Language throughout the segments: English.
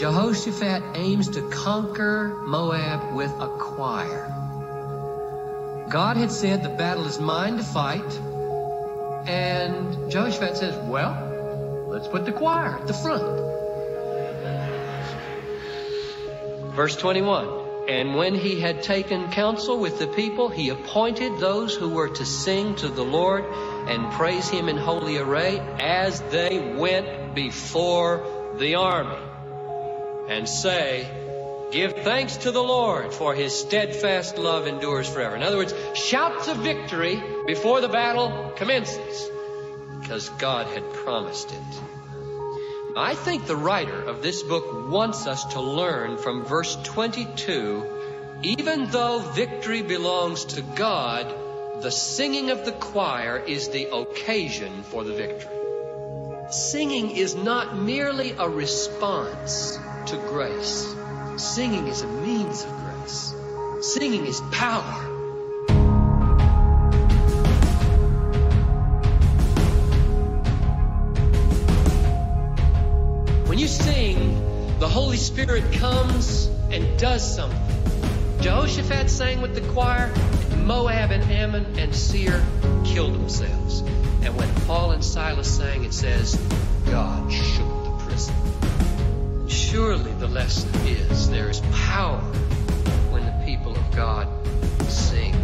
Jehoshaphat aims to conquer Moab with a choir. God had said the battle is mine to fight, and Jehoshaphat says, well, let's put the choir at the front. Verse 21, and when he had taken counsel with the people, he appointed those who were to sing to the Lord and praise him in holy array as they went before the army, and say, give thanks to the Lord, for his steadfast love endures forever. In other words, shouts of victory before the battle commences, because God had promised it. I think the writer of this book wants us to learn from verse 22, even though victory belongs to God, the singing of the choir is the occasion for the victory. Singing is not merely a response to grace. Singing is a means of grace. Singing is power. When you sing, the Holy Spirit comes and does something. Jehoshaphat sang with the choir, and Moab and Ammon and Seir killed themselves. And when Paul and Silas sang, it says, God shook the prison. Surely the lesson is there is power when the people of God sing.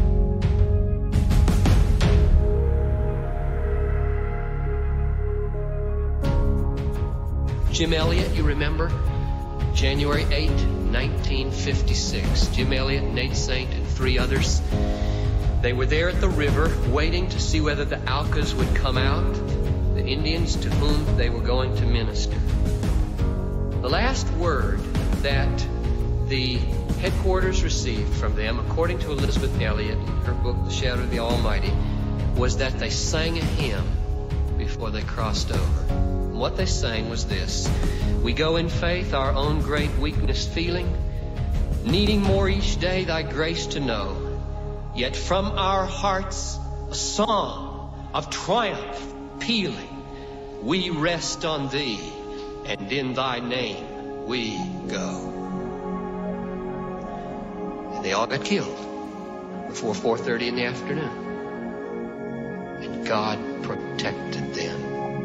Jim Elliot, you remember? January 8, 1956. Jim Elliot, Nate Saint, and 3 others. They were there at the river waiting to see whether the Aucas would come out, the Indians to whom they were going to minister. The last word that the headquarters received from them, according to Elizabeth Elliot in her book, The Shadow of the Almighty, was that they sang a hymn before they crossed over. And what they sang was this: we go in faith, our own great weakness feeling, needing more each day thy grace to know. Yet from our hearts a song of triumph pealing, we rest on thee, and in thy name we go. And they all got killed before 4:30 in the afternoon. And God protected them.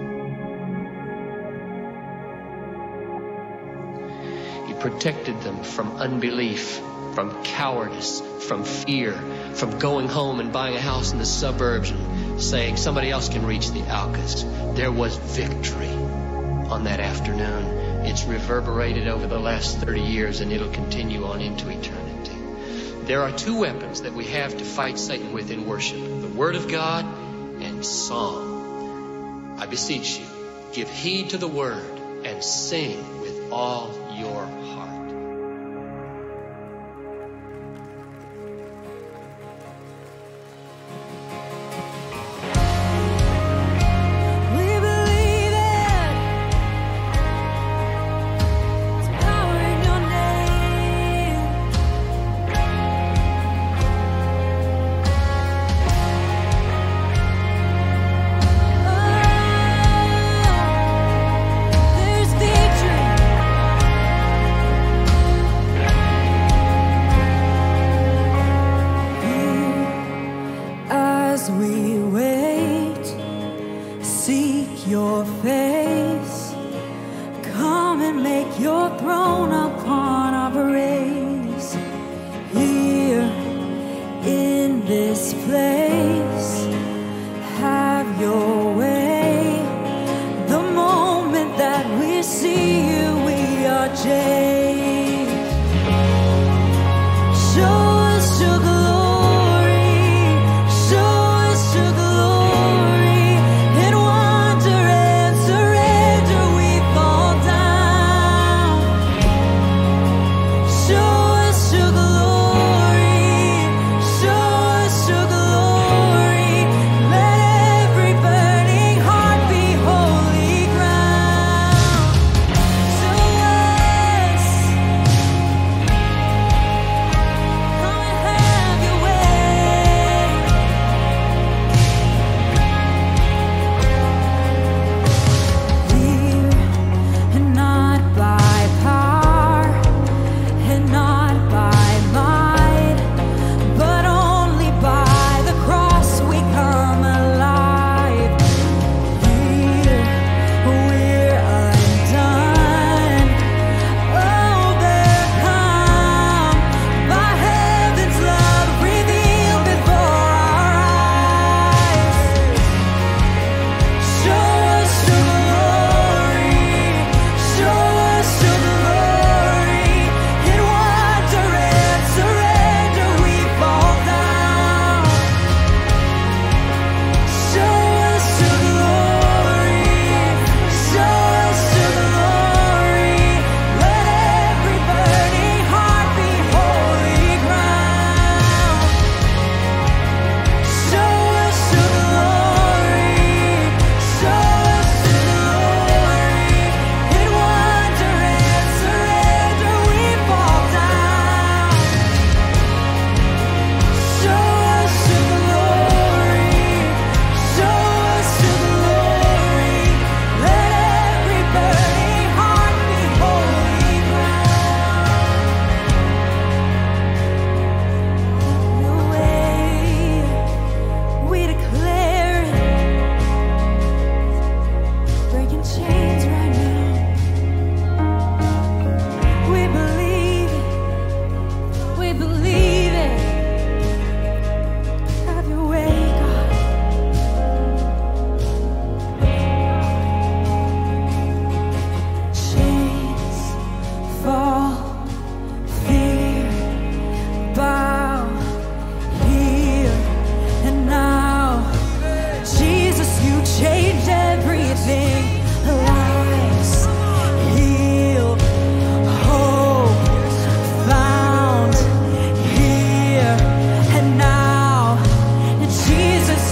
He protected them from unbelief, from cowardice, from fear, from going home and buying a house in the suburbs and saying somebody else can reach the Aucas. There was victory on that afternoon. It's reverberated over the last 30 years, and it'll continue on into eternity. There are 2 weapons that we have to fight Satan with in worship: the Word of God and song. I beseech you, give heed to the Word and sing with all your heart.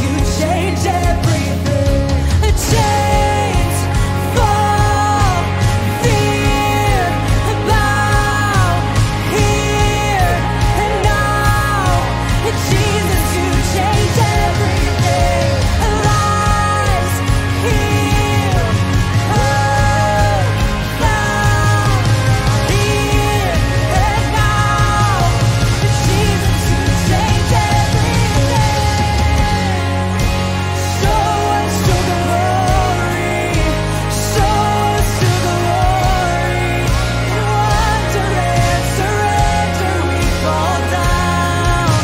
to change everything. Chains fall, fear bow here and now. Jesus to change everything. Lives healed, hope found here and now. Jesus to change everything. Show us to the glory, show us to the glory. In wonderland surrender we fall down.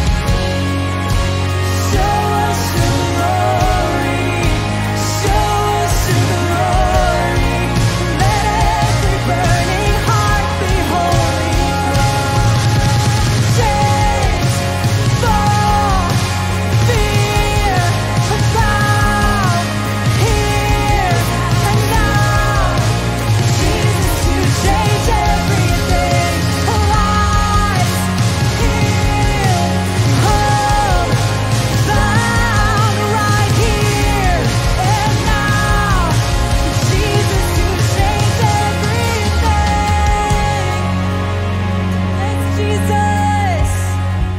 Show us to the glory, show us to the glory. Let every burning heart be holy ground. Chains fall, fear bow here and now. Jesus to change everything. Lives healed, hope found right here and now. Jesus to change everything. It's Jesus.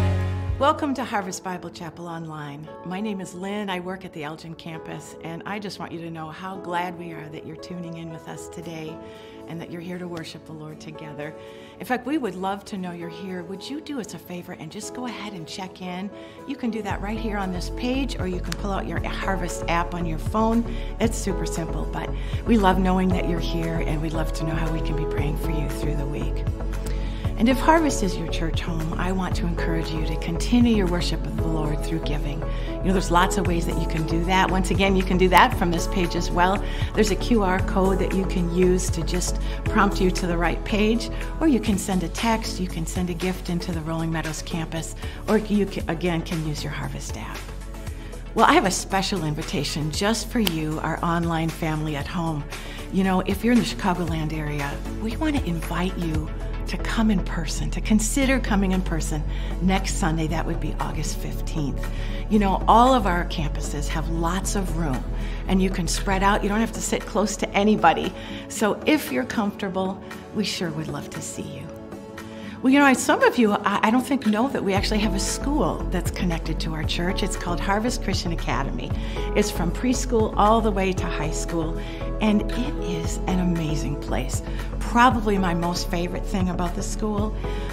Welcome to Harvest Bible Chapel Online. My name is Lynn. I work at the Elgin campus, and I just want you to know how glad we are that you're tuning in with us today and that you're here to worship the Lord together. In fact, we would love to know you're here. Would you do us a favor and just go ahead and check in? You can do that right here on this page, or you can pull out your Harvest app on your phone. It's super simple, but we love knowing that you're here, and we'd love to know how we can be praying for you through the week. And if Harvest is your church home, I want to encourage you to continue your worship of the Lord through giving. You know, there's lots of ways that you can do that. Once again, you can do that from this page as well. There's a QR code that you can use to just prompt you to the right page, or you can send a text, you can send a gift into the Rolling Meadows campus, or you can use your Harvest app. Well, I have a special invitation just for you, our online family at home. You know, if you're in the Chicagoland area, we want to invite you to come in person, to consider coming in person next Sunday. That would be August 15th. You know, all of our campuses have lots of room, and you can spread out. You don't have to sit close to anybody. So if you're comfortable, we sure would love to see you. Well, you know, some of you, I don't think know that we actually have a school that's connected to our church. It's called Harvest Christian Academy. It's from preschool all the way to high school, and it is an amazing place. Probably my most favorite thing about the school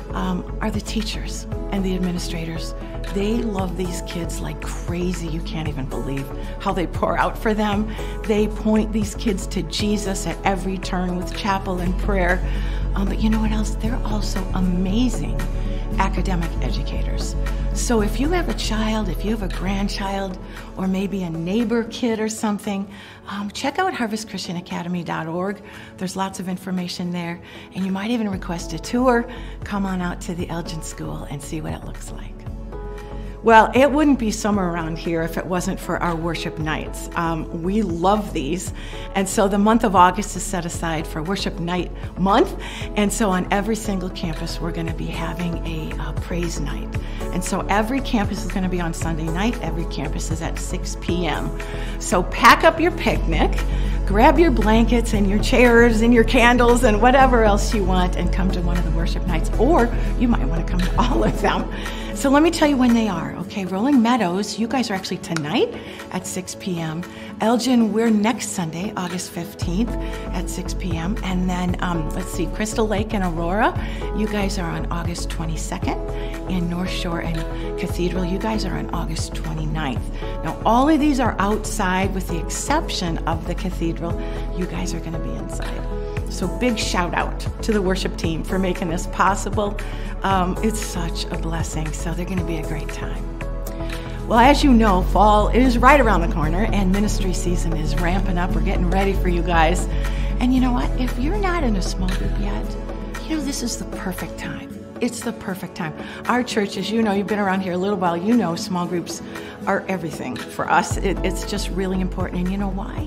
are the teachers and the administrators. They love these kids like crazy. You can't even believe how they pour out for them. They point these kids to Jesus at every turn with chapel and prayer. But you know what else? They're also amazing academic educators. So if you have a child, if you have a grandchild, or maybe a neighbor kid or something, check out harvestchristianacademy.org. There's lots of information there, and you might even request a tour. Come on out to the Elgin School and see what it looks like. Well, it wouldn't be summer around here if it wasn't for our worship nights. We love these. And so the month of August is set aside for Worship Night Month. And so on every single campus, we're going to be having a praise night. And so every campus is going to be on Sunday night. Every campus is at 6 p.m. So pack up your picnic, grab your blankets and your chairs and your candles and whatever else you want, and come to one of the worship nights. Or you might want to come to all of them. So let me tell you when they are. Okay, Rolling Meadows, you guys are actually tonight at 6 p.m. Elgin, we're next Sunday, August 15th at 6 p.m. And then, let's see, Crystal Lake and Aurora, you guys are on August 22nd. In North Shore and Cathedral, you guys are on August 29th. Now, all of these are outside with the exception of the Cathedral. You guys are going to be inside. So big shout out to the worship team for making this possible. It's such a blessing. So they're going to be a great time. Well, as you know, fall is right around the corner and ministry season is ramping up. We're getting ready for you guys. And you know what? If you're not in a small group yet, you know, this is the perfect time. It's the perfect time. Our church, as you know, you've been around here a little while, you know small groups are everything for us. It's just really important. And you know why?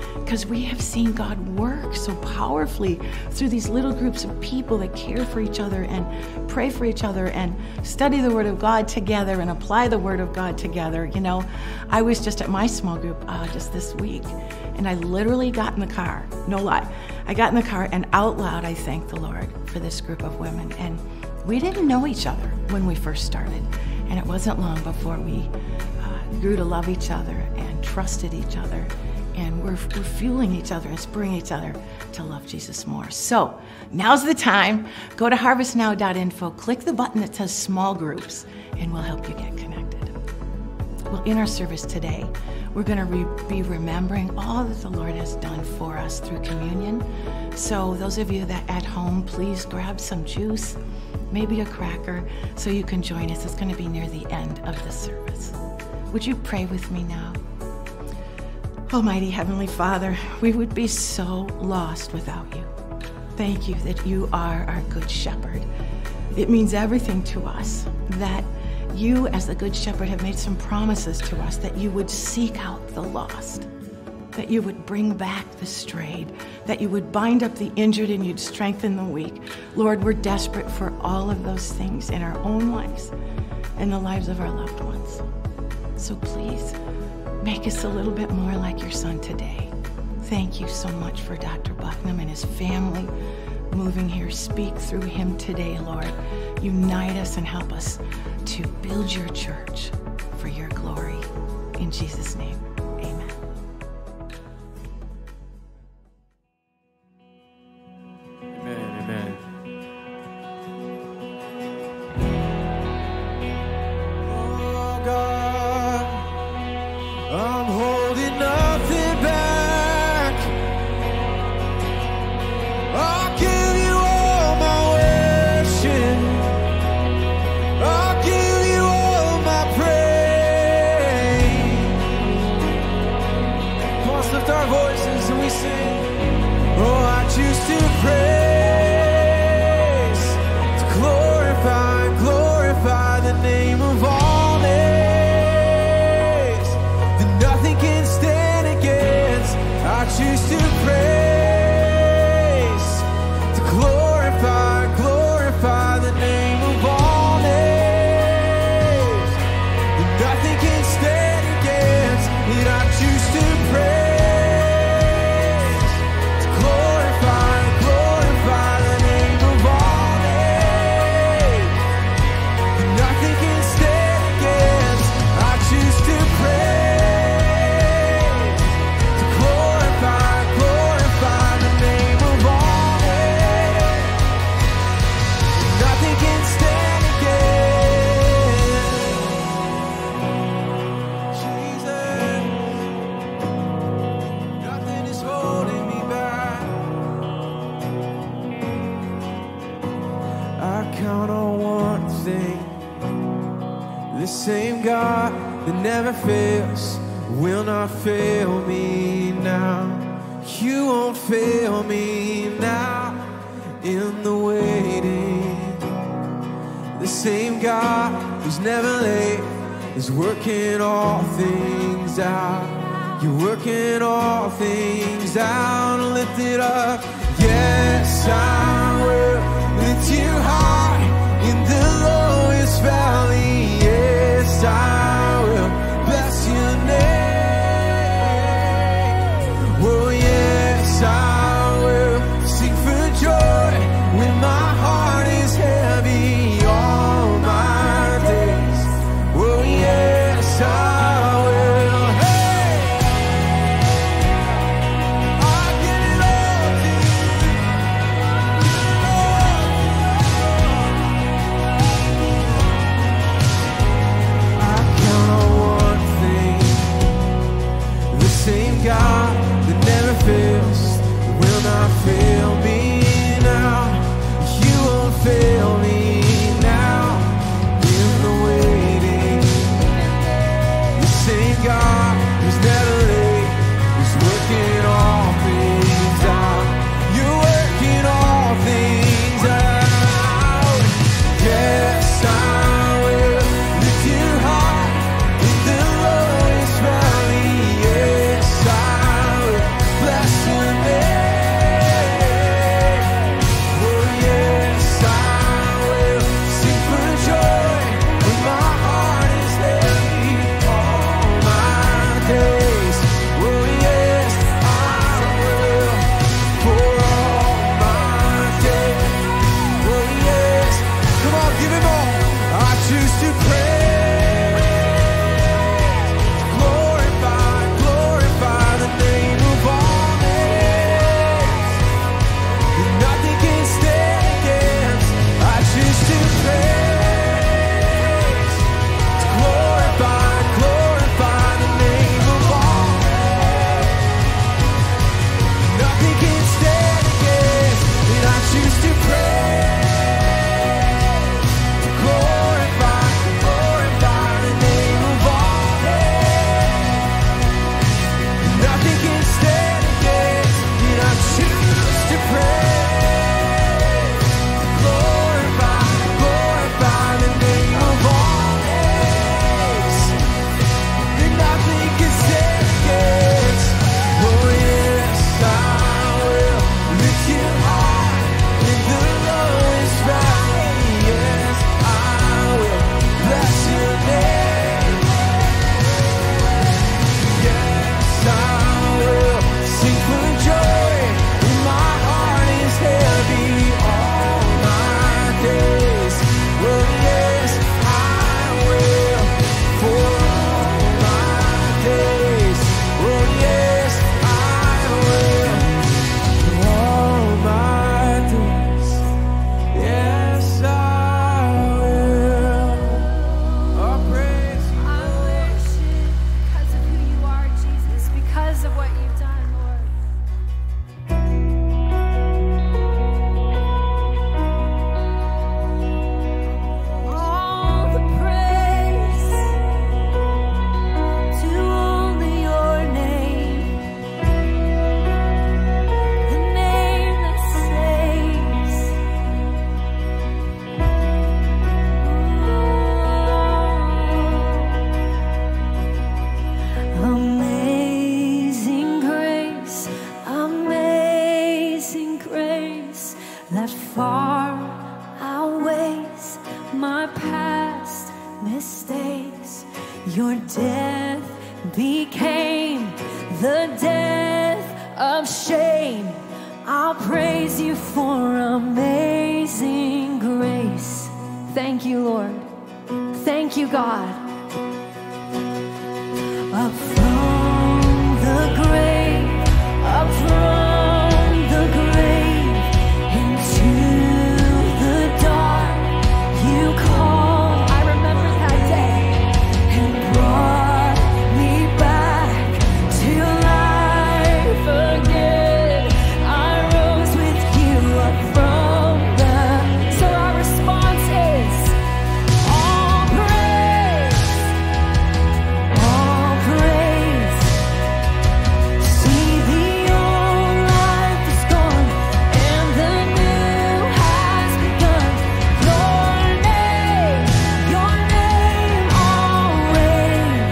because we have seen God work so powerfully through these little groups of people that care for each other and pray for each other and study the Word of God together and apply the Word of God together. You know, I was just at my small group just this week, and I literally got in the car, no lie. I got in the car and out loud I thanked the Lord for this group of women. And we didn't know each other when we first started, and it wasn't long before we grew to love each other and trusted each other, and we're fueling each other and spurring each other to love Jesus more. So now's the time. Go to harvestnow.info, click the button that says small groups, and we'll help you get connected. Well, in our service today, we're going to be remembering all that the Lord has done for us through communion. So those of you that at home, please grab some juice, maybe a cracker, so you can join us. It's going to be near the end of the service. Would you pray with me now? Almighty Heavenly Father, we would be so lost without you. Thank you that you are our good shepherd. It means everything to us that you, as the good shepherd, have made some promises to us that you would seek out the lost, that you would bring back the strayed, that you would bind up the injured and you'd strengthen the weak. Lord, we're desperate for all of those things in our own lives and the lives of our loved ones. So please, make us a little bit more like your son today. Thank you so much for Dr. Bucknam and his family moving here. Speak through him today, Lord. Unite us and help us to build your church for your glory. In Jesus' name, amen. Amen, amen. Oh God, I'm holding nothing back. I'll give you all my worship. I'll give you all my praise. Come on, let's lift our voices and we sing. Oh, I choose to praise, to glorify the name of all names, that nothing can stand against. I choose to praise, to glorify the name of all names, that nothing can stand against. And I choose to praise. Same God that never fails will not fail me now. You won't fail me now in the waiting. The same God who's never late is working all things out. You're working all things out. Lift it up. Yes, I will lift you high in the lowest valley. Yes, I will bless your name. Oh, yes, I will sing for joy when my heart is heavy all my days. Oh, yes, I will. Hey, I give it all to you. became the death of shame. I'll praise you for amazing grace. Thank you, Lord. Thank you, God. Up from the grave, up from the grave, into the dark you called. I remember that day and brought me back to life again. I rose with you up from the. So our response is all praise, all praise. See, the old life is gone and the new has begun. Your name always.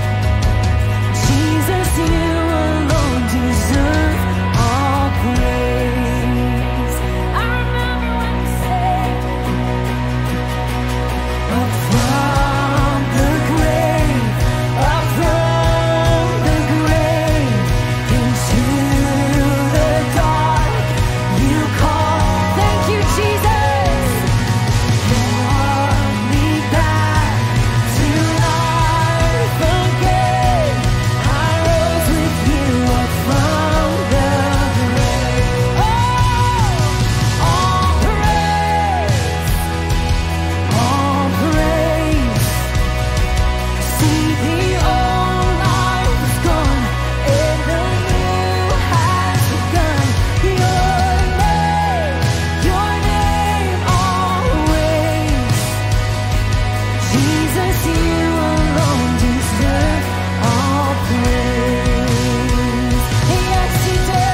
Jesus, you alone deserve all praise. I remember when you said, up from the grave, up from the grave, into the dark you call. Thank you, Jesus. Brought me back to life again. I rose with you up from the grave. Oh, all praise, all praise. See, the old life is gone and the new has begun. Your name always. Jesus, you alone deserve all praise. Yes, you do.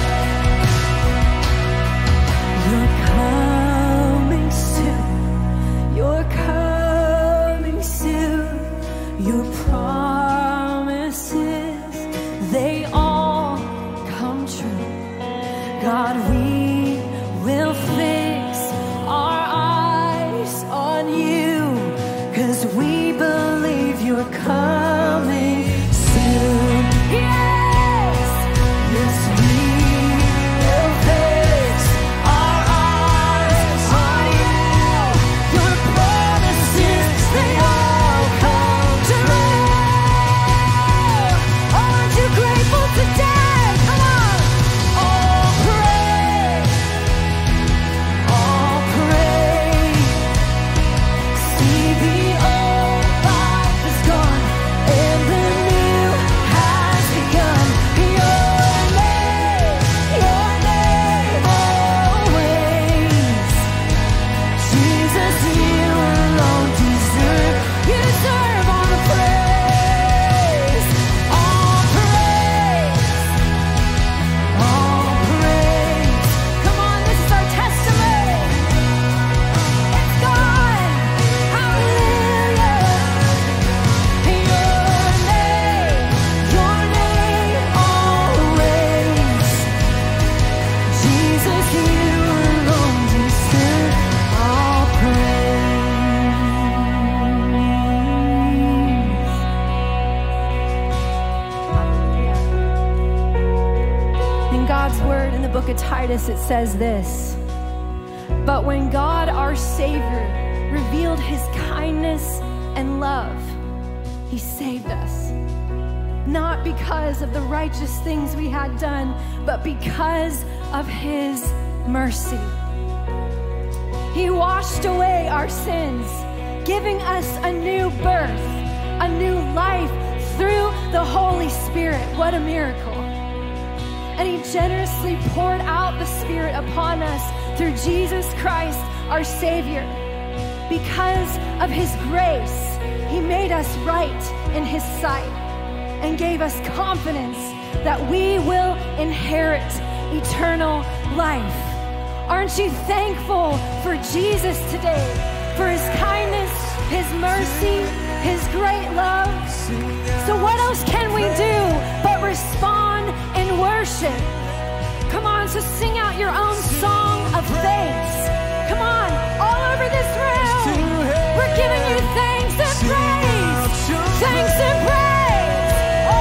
You're coming soon. You're coming soon. Your promises, they all come true. God, we will fix our eyes on you, 'cause we believe you're coming soon. Yes, yes, we will fix our eyes on you. Your promises, they all come true. Aren't you grateful today? Come on. All praise, all praise. See, the old life is gone and the new has begun. Your name always. Jesus, you alone deserve all the praise. All praise, all praise. Come on, this is our testimony. It's gone. Hallelujah. Your name always. Jesus, you alone deserve all praise. In God's word in the book of Titus, it says this: but when God our Savior revealed his kindness and love, he saved us, not because of the righteous things we had done, but because of his mercy. He washed away our sins, giving us a new birth, a new life through the Holy Spirit. What a miracle. And he generously poured out the Spirit upon us through Jesus Christ, our Savior. Because of his grace, he made us right in his sight and gave us confidence that we will inherit eternal life. Aren't you thankful for Jesus today, for his kindness, his mercy, his great love? So what else can we do but respond in worship? Come on, so sing out your own song of thanks. Come on, all over this room, we're giving you thanks and praise. Thanks and praise. Oh,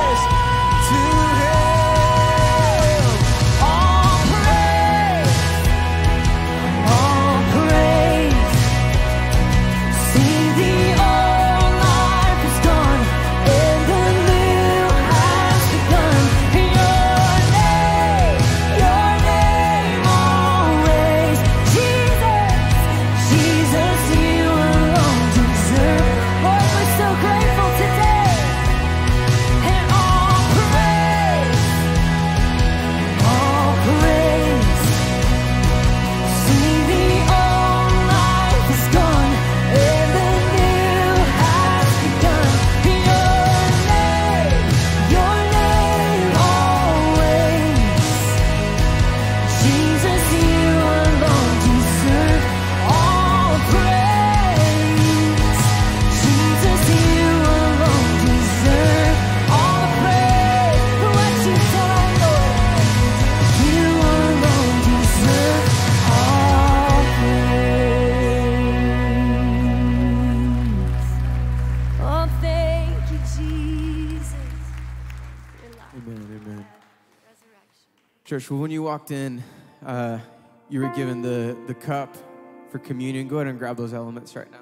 Amen. Church, well, when you walked in, you were given the cup for communion. Go ahead and grab those elements right now.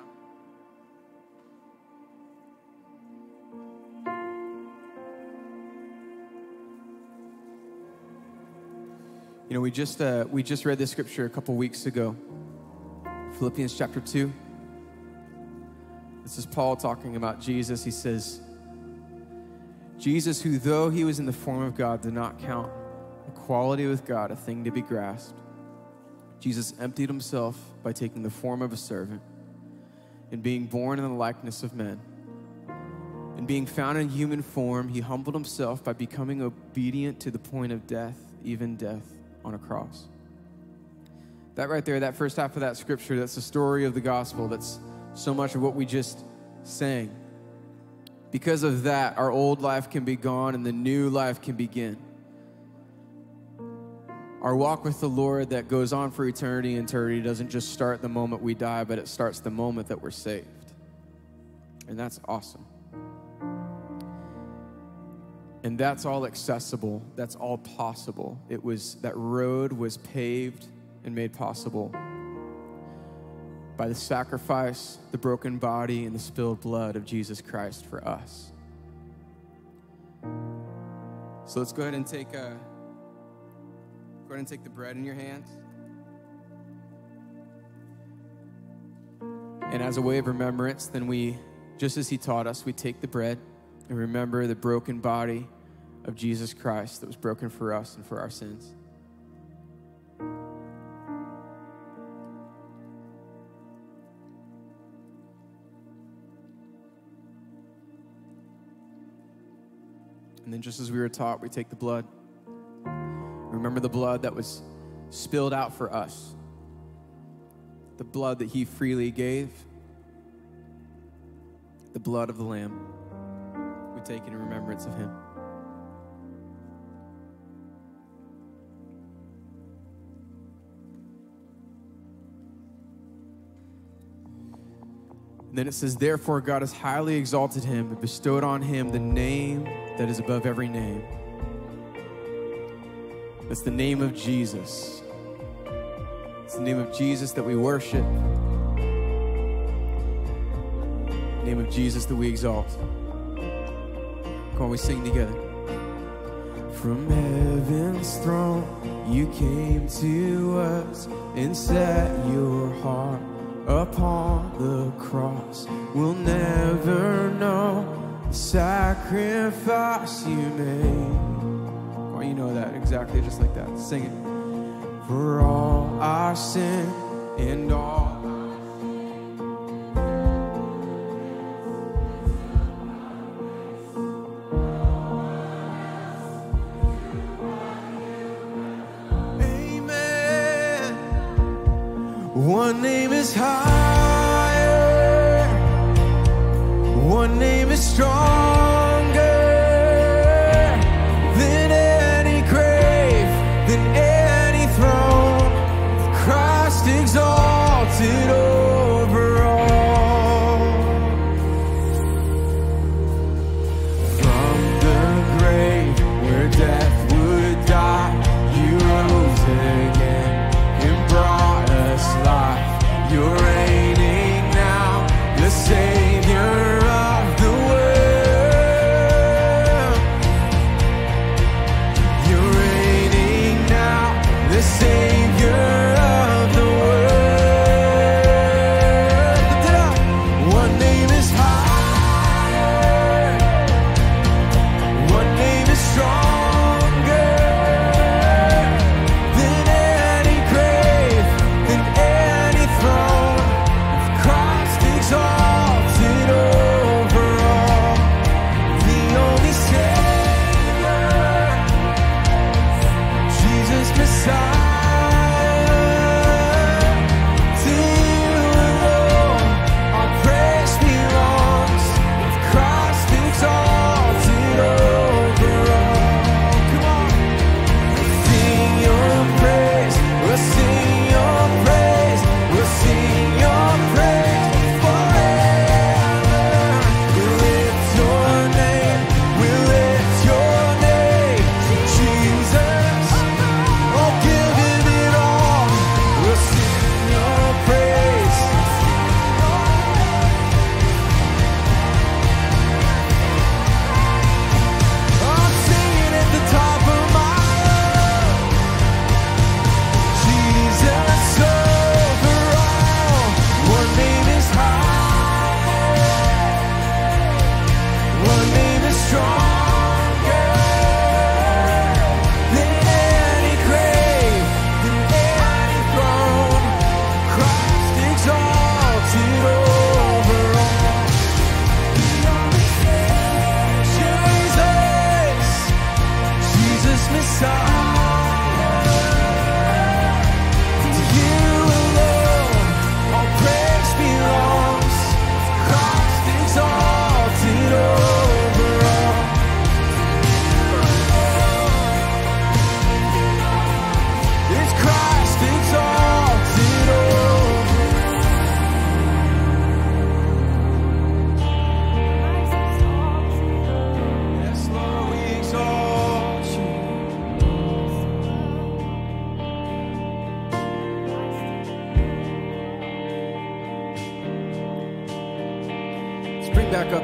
You know, we just read this scripture a couple weeks ago, Philippians chapter 2. This is Paul talking about Jesus. He says, Jesus, who though he was in the form of God, did not count equality with God a thing to be grasped. Jesus emptied himself by taking the form of a servant and being born in the likeness of men. And being found in human form, he humbled himself by becoming obedient to the point of death, even death on a cross. That right there, that first half of that scripture, that's the story of the gospel. That's so much of what we just sang. Because of that, our old life can be gone and the new life can begin. Our walk with the Lord that goes on for eternity doesn't just start the moment we die, but it starts the moment that we're saved. And that's awesome. And that's all accessible. That's all possible. That road was paved and made possible by the sacrifice, the broken body, and the spilled blood of Jesus Christ for us. So let's go ahead and take the bread in your hands. And as a way of remembrance, then we, just as he taught us, we take the bread and remember the broken body of Jesus Christ that was broken for us and for our sins. And then just as we were taught, we take the blood. Remember the blood that was spilled out for us. The blood that he freely gave. The blood of the Lamb. We take it in remembrance of him. And then it says, therefore God has highly exalted him and bestowed on him the name that is above every name. That's the name of Jesus. It's the name of Jesus that we worship. The name of Jesus that we exalt. Come on, we sing together. From heaven's throne you came to us and set your heart upon the cross. We'll never know the sacrifice you made. Oh, you know that exactly just like that. Sing it. For all our sin and all one name is higher, one name is stronger than any grave, than any throne. Christ exalted over all. From the grave where death would die, you rose again and brought us life. Your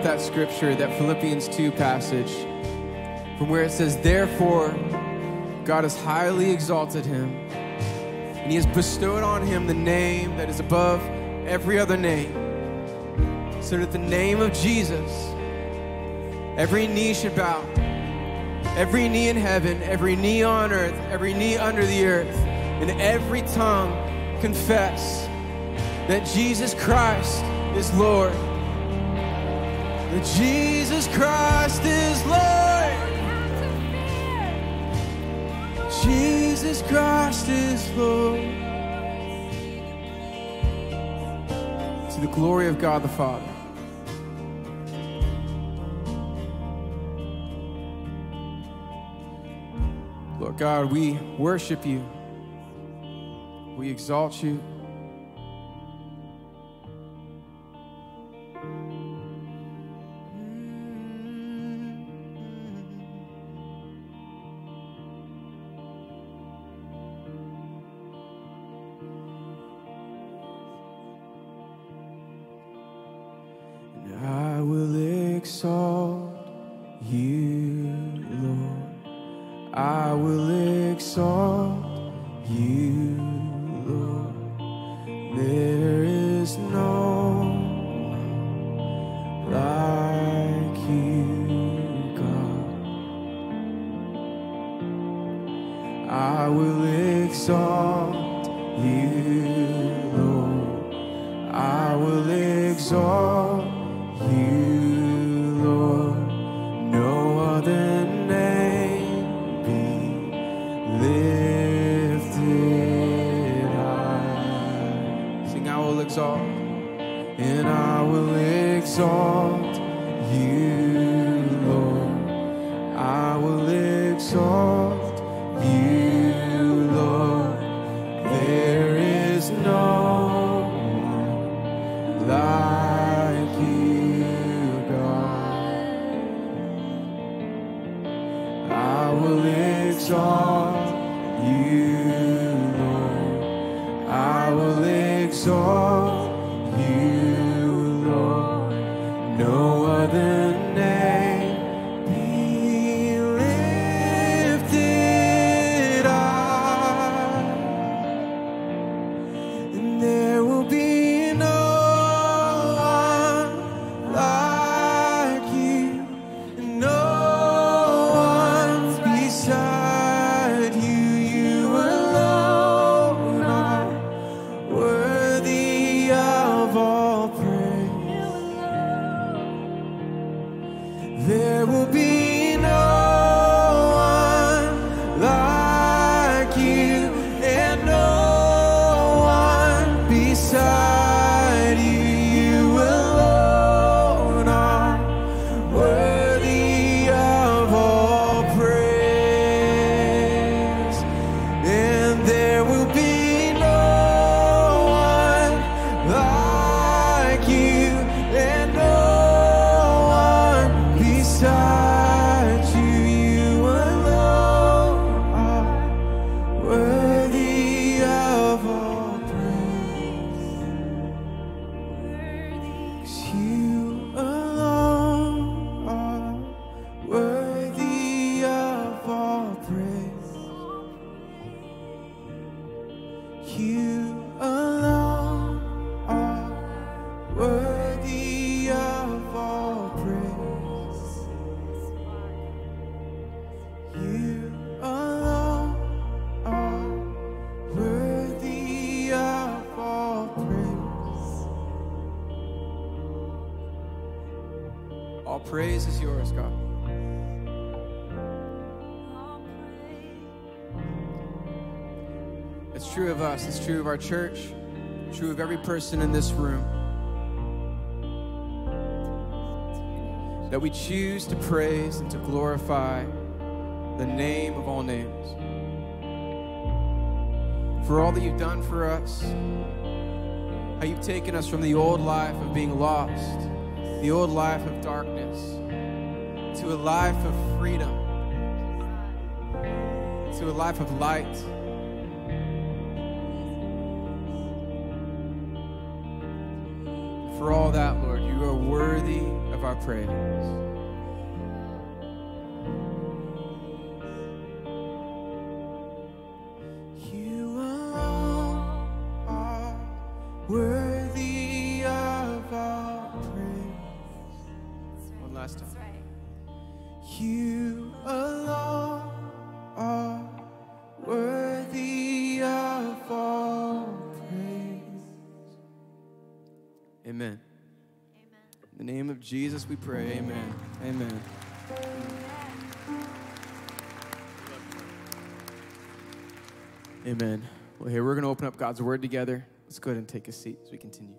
that scripture, that Philippians 2 passage, from where it says, therefore, God has highly exalted him, and he has bestowed on him the name that is above every other name, so that the name of Jesus, every knee should bow, every knee in heaven, every knee on earth, every knee under the earth, and every tongue confess that Jesus Christ is Lord. That Jesus Christ is Lord. Jesus Christ is Lord. To the glory of God the Father. Lord God, we worship you. We exalt you. I will exalt you, Lord. I will exalt you, Lord. There is no one like you, God. I will exalt you, Lord. I will exalt you, Lord. No other name be lifted high. Sing, I will exalt, and I will exalt you, Lord. I will exalt you, Lord. There is no one like you, God. I will exalt you, Lord. I will exalt you, Lord. No other name be lifted high, and there will be no one like you, and no one beside you. You alone are worthy of all praise. There will be no one like you, and no one beside you. You alone are worthy of all praise. And there will be no one like you, and no one beside you. You alone are worthy of all praise. 'Cause you alone are worthy of all praise. You alone are worthy of all praise. You alone are worthy of all praise. All praise is yours, God. It's true of us. It's true of our church. True of every person in this room. That we choose to praise and to glorify the name of all names. For all that you've done for us. How you've taken us from the old life of being lost, the old life of darkness, to a life of freedom, to a life of light. For all that, Lord, you are worthy of of our praise. You alone are worthy of our praise. One last time. You alone are worthy of all praise. Amen. In the name of Jesus we pray, amen. Amen. Amen. Well, here we're going to open up God's word together. Let's go ahead and take a seat as we continue.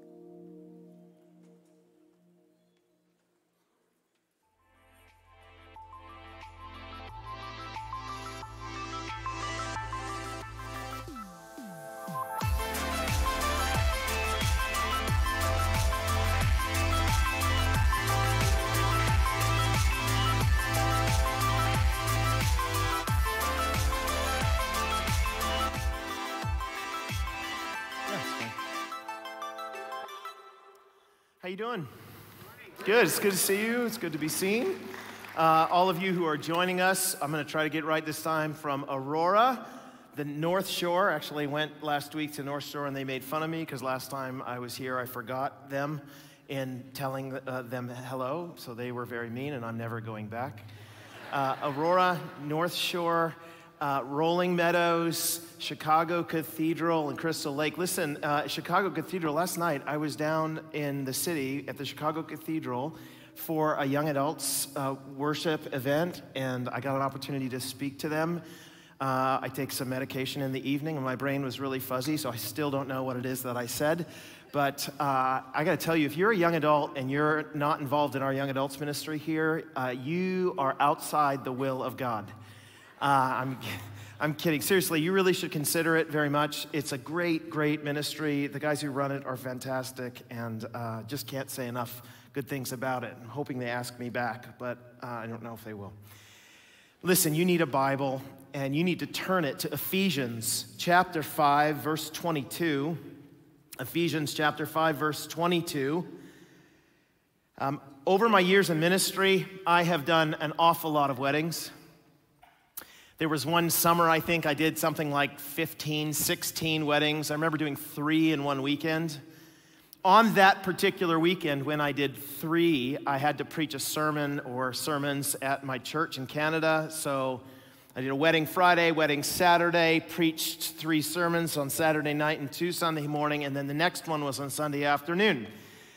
How you doing? Good. It's good to see you. It's good to be seen. All of you who are joining us, I'm going to try to get right this time, from Aurora, the North Shore. Actually went last week to North Shore and they made fun of me because last time I was here I forgot them in telling them hello, so they were very mean and I'm never going back. Aurora, North Shore, Rolling Meadows, Chicago Cathedral, and Crystal Lake. Listen, Chicago Cathedral, last night I was down in the city at the Chicago Cathedral for a young adults worship event, and I got an opportunity to speak to them. I take some medication in the evening, and my brain was really fuzzy, so I still don't know what it is that I said. But I got to tell you, if you're a young adult and you're not involved in our young adults ministry here, you are outside the will of God. I'm kidding. Seriously, you really should consider it very much. It's a great, great ministry. The guys who run it are fantastic, and just can't say enough good things about it. I'm hoping they ask me back, but I don't know if they will. Listen, you need a Bible, and you need to turn it to Ephesians chapter 5, verse 22. Ephesians chapter 5, verse 22. Over my years in ministry, I have done an awful lot of weddings. There was one summer, I think, I did something like 15, 16 weddings. I remember doing 3 in one weekend. On that particular weekend, when I did 3, I had to preach a sermon or sermons at my church in Canada. So I did a wedding Friday, wedding Saturday, preached 3 sermons on Saturday night and 2 Sunday morning, and then the next one was on Sunday afternoon.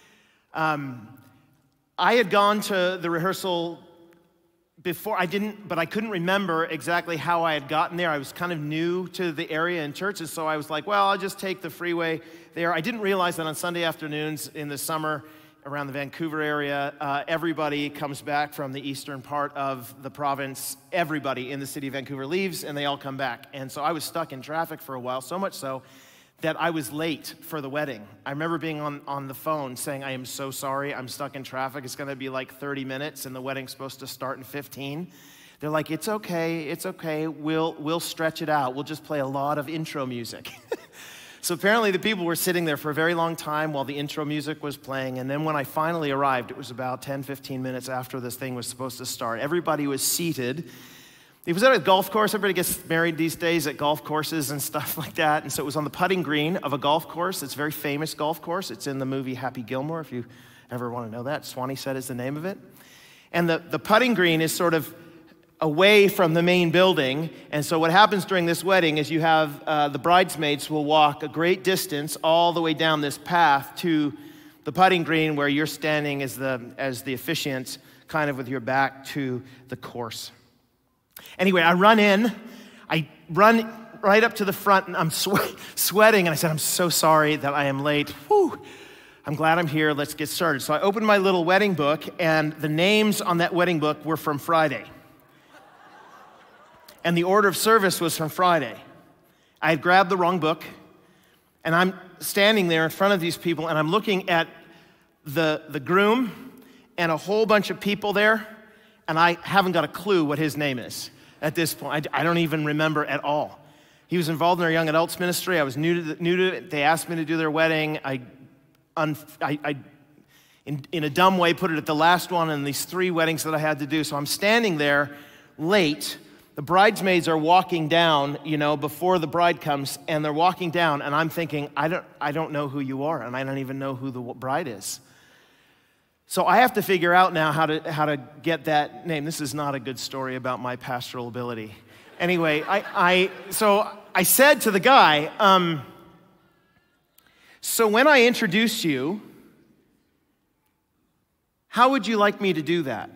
I had gone to the rehearsal before, but I couldn't remember exactly how I had gotten there. I was kind of new to the area and churches, so I was like, well, I'll just take the freeway there. I didn't realize that on Sunday afternoons in the summer around the Vancouver area, everybody comes back from the eastern part of the province. Everybody in the city of Vancouver leaves, and they all come back. And so I was stuck in traffic for a while, so much so that I was late for the wedding. I remember being on the phone saying, I am so sorry, I'm stuck in traffic. It's gonna be like 30 minutes and the wedding's supposed to start in 15. They're like, it's okay, we'll stretch it out. We'll just play a lot of intro music. So apparently the people were sitting there for a very long time while the intro music was playing, and then when I finally arrived, it was about 10, 15 minutes after this thing was supposed to start. Everybody was seated. It was at a golf course. Everybody gets married these days at golf courses and stuff like that. And so it was on the putting green of a golf course. It's a very famous golf course. It's in the movie Happy Gilmore, if you ever want to know that. Swanee Set is the name of it. And the putting green is sort of away from the main building. And so what happens during this wedding is you have the bridesmaids will walk a great distance all the way down this path to the putting green where you're standing as the officiant, kind of with your back to the course. Anyway, I run right up to the front, and I'm sweating, and I said, I'm so sorry that I am late. Whew. I'm glad I'm here. Let's get started. So I opened my little wedding book, and the names on that wedding book were from Friday. And the order of service was from Friday. I had grabbed the wrong book, and I'm standing there in front of these people, and I'm looking at the groom and a whole bunch of people there, and I haven't got a clue what his name is at this point. I don't even remember at all. He was involved in our young adults ministry. I was new to it. They asked me to do their wedding. In in a dumb way, put it at the last one in these 3 weddings that I had to do. So I'm standing there late. The bridesmaids are walking down, before the bride comes, and they're walking down, and I'm thinking, I don't know who you are, and I don't even know who the bride is. So I have to figure out now how to get that name. This is not a good story about my pastoral ability. Anyway, so I said to the guy, so when I introduce you, how would you like me to do that?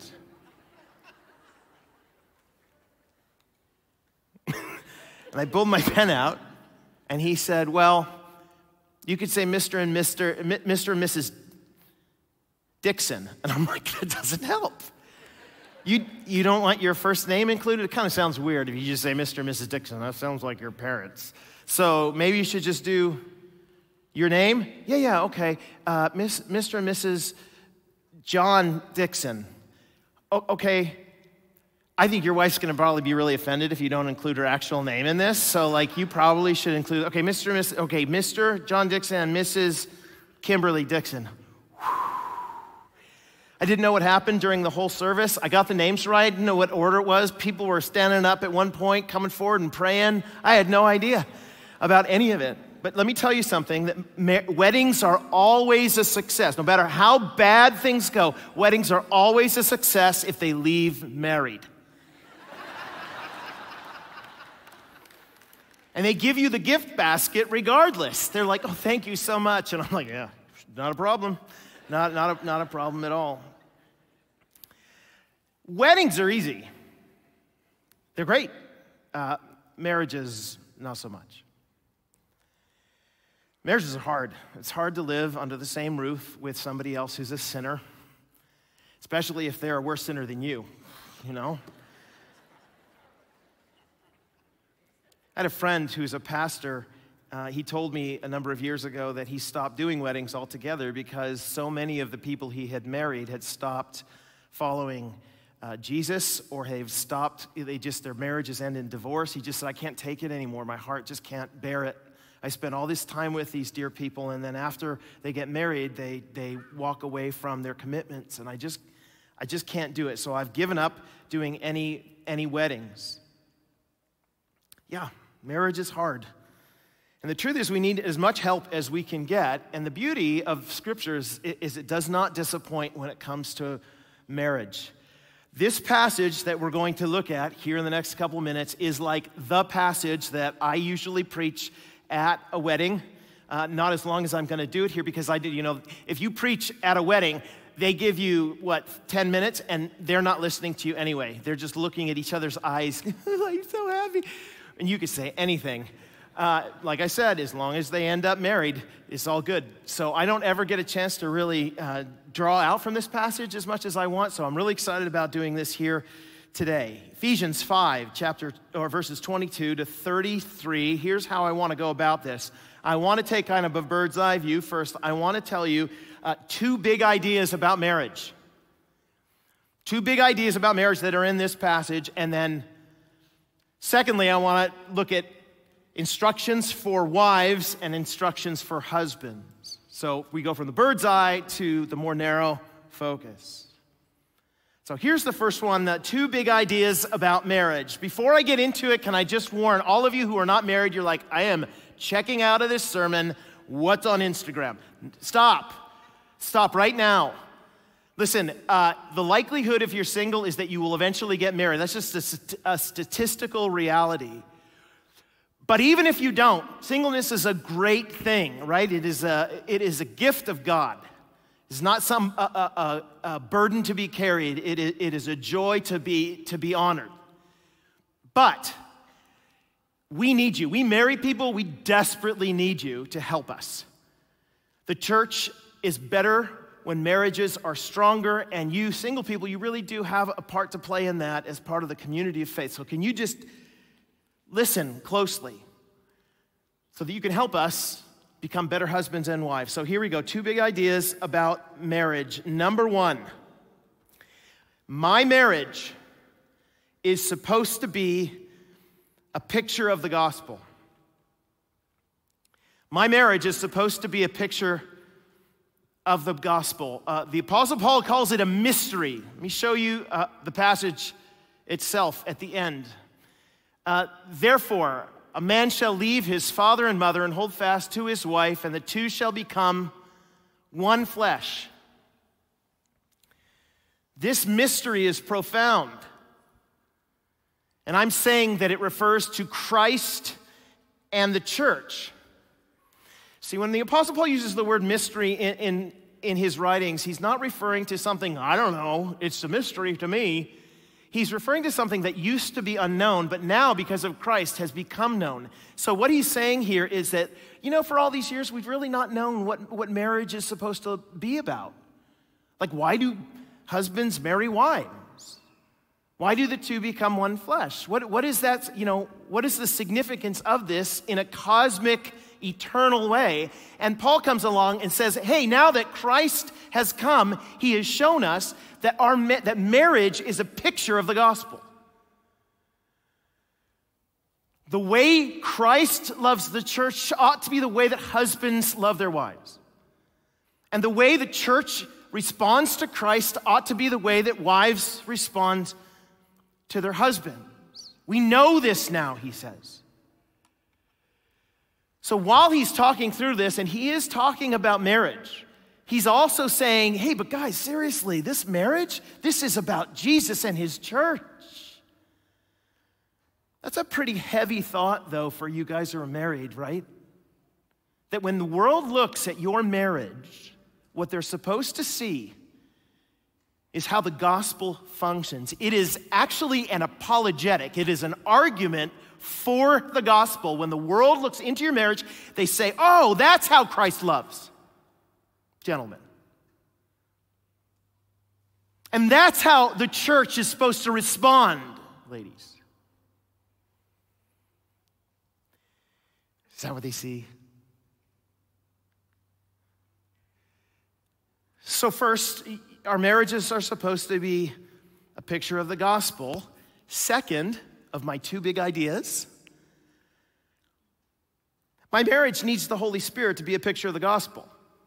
And I pulled my pen out, and he said, well, you could say Mr. and Mrs. Dixon. And I'm like, that doesn't help. You don't want your first name included? It kind of sounds weird if you just say Mr. and Mrs. Dixon. That sounds like your parents. So maybe you should just do your name? Yeah, okay. Mr. and Mrs. John Dixon. Okay. I think your wife's going to probably be really offended if you don't include her actual name in this. So, you probably should include, Mr. John Dixon and Mrs. Kimberly Dixon. I didn't know what happened during the whole service. I got the names right. I didn't know what order it was. People were standing up at one point, coming forward and praying. I had no idea about any of it. But let me tell you something, that weddings are always a success. No matter how bad things go, weddings are always a success if they leave married. And they give you the gift basket regardless. They're like, oh, thank you so much. And I'm like, yeah, not a problem. Not a problem at all. Weddings are easy. They're great. Marriages, not so much. Marriages are hard. It's hard to live under the same roof with somebody else who's a sinner, especially if they're a worse sinner than you, I had a friend who's a pastor. He told me a number of years ago that he stopped doing weddings altogether because so many of the people he had married had stopped following Jesus, or their marriages end in divorce. He just said, I can't take it anymore. My heart just can't bear it. I spent all this time with these dear people, and then after they get married, they walk away from their commitments, and I just can't do it. So I've given up doing any weddings. Yeah, marriage is hard. And the truth is we need as much help as we can get. And the beauty of Scriptures is it does not disappoint when it comes to marriage. This passage that we're going to look at here in the next couple of minutes is like the passage that I usually preach at a wedding. Not as long as I'm going to do it here, because if you preach at a wedding, they give you, 10 minutes, and they're not listening to you anyway. They're just looking at each other's eyes. I'm so happy. And you could say anything. Like I said, as long as they end up married, it's all good. So I don't ever get a chance to really draw out from this passage as much as I want, so I'm really excited about doing this here today. Ephesians 5, verses 22 to 33. Here's how I want to go about this. I want to take kind of a bird's eye view. First, I want to tell you 2 big ideas about marriage. 2 big ideas about marriage that are in this passage, and then secondly, I want to look at instructions for wives and instructions for husbands. So we go from the bird's eye to the more narrow focus. So here's the first one, the 2 big ideas about marriage. Before I get into it, can I just warn all of you who are not married, you're like, I am checking out of this sermon. What's on Instagram? Stop. Stop right now. Listen, the likelihood if you're single is that you will eventually get married. That's just a statistical reality. But even if you don't, singleness is a great thing, right? It is a gift of God. It's not some a burden to be carried. It is a joy to be honored. But we need you. We married people, we desperately need you to help us. The church is better when marriages are stronger, and you single people, you really do have a part to play in that as part of the community of faith. So can you just listen closely so that you can help us become better husbands and wives? So here we go, 2 big ideas about marriage. Number 1, my marriage is supposed to be a picture of the gospel. My marriage is supposed to be a picture of the gospel. The Apostle Paul calls it a mystery. Let me show you the passage itself at the end. Therefore, a man shall leave his father and mother and hold fast to his wife, and the two shall become one flesh. This mystery is profound. And I'm saying that it refers to Christ and the church. See, when the Apostle Paul uses the word mystery in his writings, he's not referring to something, I don't know, it's a mystery to me. He's referring to something that used to be unknown, but now, because of Christ, has become known. So what he's saying here is that, for all these years, we've really not known what marriage is supposed to be about. Like, why do husbands marry wives? Why do the two become one flesh? What is that, what is the significance of this in a cosmic, eternal way? And Paul comes along and says, hey, now that Christ has come, he has shown us that that marriage is a picture of the gospel. The way Christ loves the church ought to be the way that husbands love their wives. And the way the church responds to Christ ought to be the way that wives respond to their husbands. We know this now, he says. So while he's talking through this, and he is talking about marriage, he's also saying, hey, but guys, seriously, this marriage, this is about Jesus and his church. That's a pretty heavy thought, though, for you guys who are married, right? That when the world looks at your marriage, what they're supposed to see is how the gospel functions. It is actually an apologetic. It is an argument for the gospel. When the world looks into your marriage, they say, oh, that's how Christ loves. Gentlemen. And that's how the church is supposed to respond, ladies. Is that what they see? So first, our marriages are supposed to be a picture of the gospel. Second, of my two big ideas, my marriage needs the Holy Spirit to be a picture of the gospel.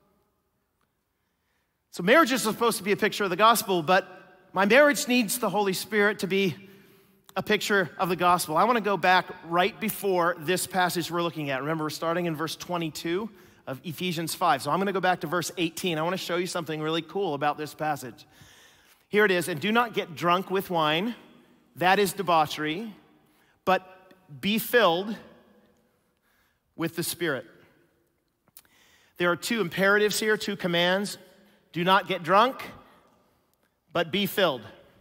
So marriage is supposed to be a picture of the gospel, but my marriage needs the Holy Spirit to be a picture of the gospel. I want to go back right before this passage we're looking at. Remember, we're starting in verse 22 of Ephesians 5. So I'm going to go back to verse 18. I want to show you something really cool about this passage. Here it is. And do not get drunk with wine. That is debauchery. But be filled with the Spirit. There are two imperatives here, two commands. Do not get drunk, but be filled.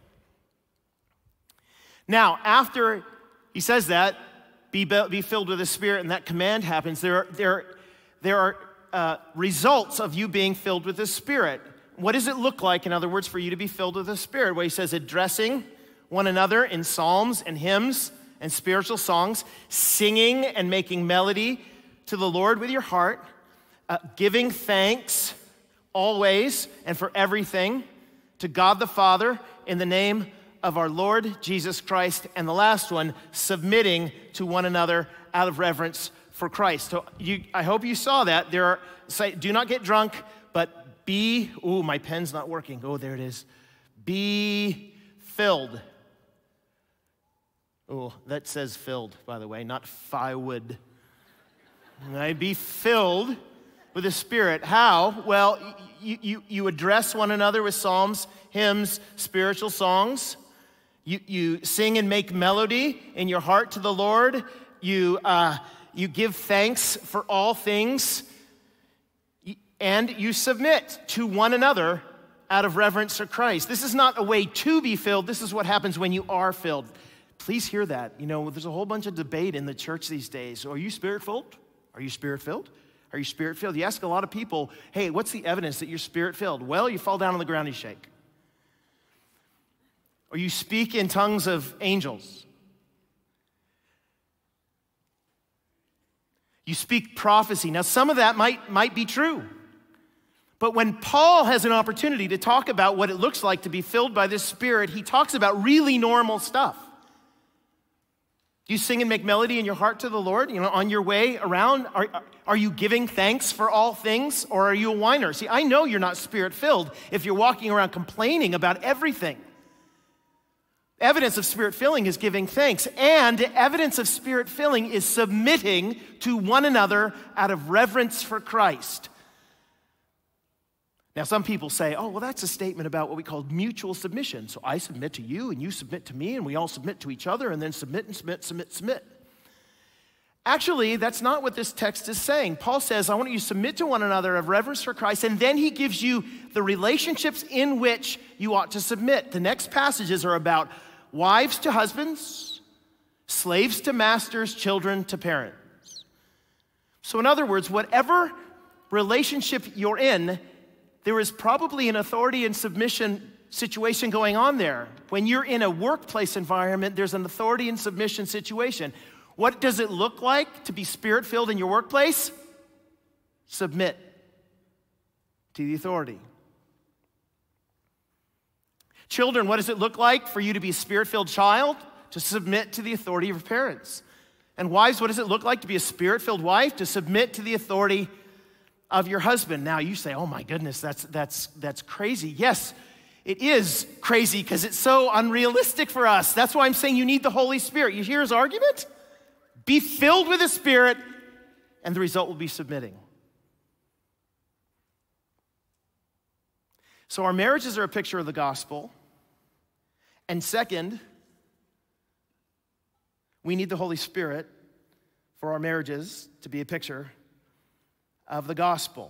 Now, after he says that, be filled with the Spirit, and that command happens, there are results of you being filled with the Spirit. What does it look like, in other words, for you to be filled with the Spirit? Well, he says, addressing one another in psalms and hymns and spiritual songs, singing and making melody to the Lord with your heart, giving thanks always and for everything to God the Father in the name of our Lord Jesus Christ. And the last one, submitting to one another out of reverence for Christ. So I hope you saw that. Do not get drunk, but be, my pen's not working. Oh, there it is. Be filled. Oh, that says filled, by the way, not firewood. Right? Be filled with the Spirit. How? Well, you address one another with psalms, hymns, spiritual songs. You sing and make melody in your heart to the Lord. You give thanks for all things. And you submit to one another out of reverence for Christ. This is not a way to be filled. This is what happens when you are filled. Please hear that. There's a whole bunch of debate in the church these days. Are you Spirit-filled? Are you Spirit-filled? Are you Spirit-filled? You ask a lot of people, hey, what's the evidence that you're Spirit-filled? Well, you fall down on the ground and shake. Or you speak in tongues of angels. You speak prophecy. Now, some of that might be true. But when Paul has an opportunity to talk about what it looks like to be filled by this Spirit, he talks about really normal stuff. Do you sing and make melody in your heart to the Lord? On your way around, are you giving thanks for all things, or are you a whiner? See, I know you're not Spirit-filled if you're walking around complaining about everything. Evidence of Spirit-filling is giving thanks, and evidence of Spirit-filling is submitting to one another out of reverence for Christ. Now, some people say, oh, well, that's a statement about what we call mutual submission. So I submit to you, and you submit to me, and we all submit to each other, and then submit and submit. Actually, that's not what this text is saying. Paul says, I want you to submit to one another of reverence for Christ, and then he gives you the relationships in which you ought to submit. The next passages are about wives to husbands, slaves to masters, children to parents. So in other words, whatever relationship you're in, there is probably an authority and submission situation going on there. When you're in a workplace environment, there's an authority and submission situation. What does it look like to be Spirit-filled in your workplace? Submit to the authority. Children, what does it look like for you to be a Spirit-filled child? To submit to the authority of your parents. And wives, what does it look like to be a Spirit-filled wife? To submit to the authority of your husband. Now you say, oh my goodness, that's crazy. Yes, it is crazy because it's so unrealistic for us. That's why I'm saying you need the Holy Spirit. You hear his argument? Be filled with the Spirit, and the result will be submitting. So our marriages are a picture of the gospel. And second, we need the Holy Spirit for our marriages to be a picture of the gospel.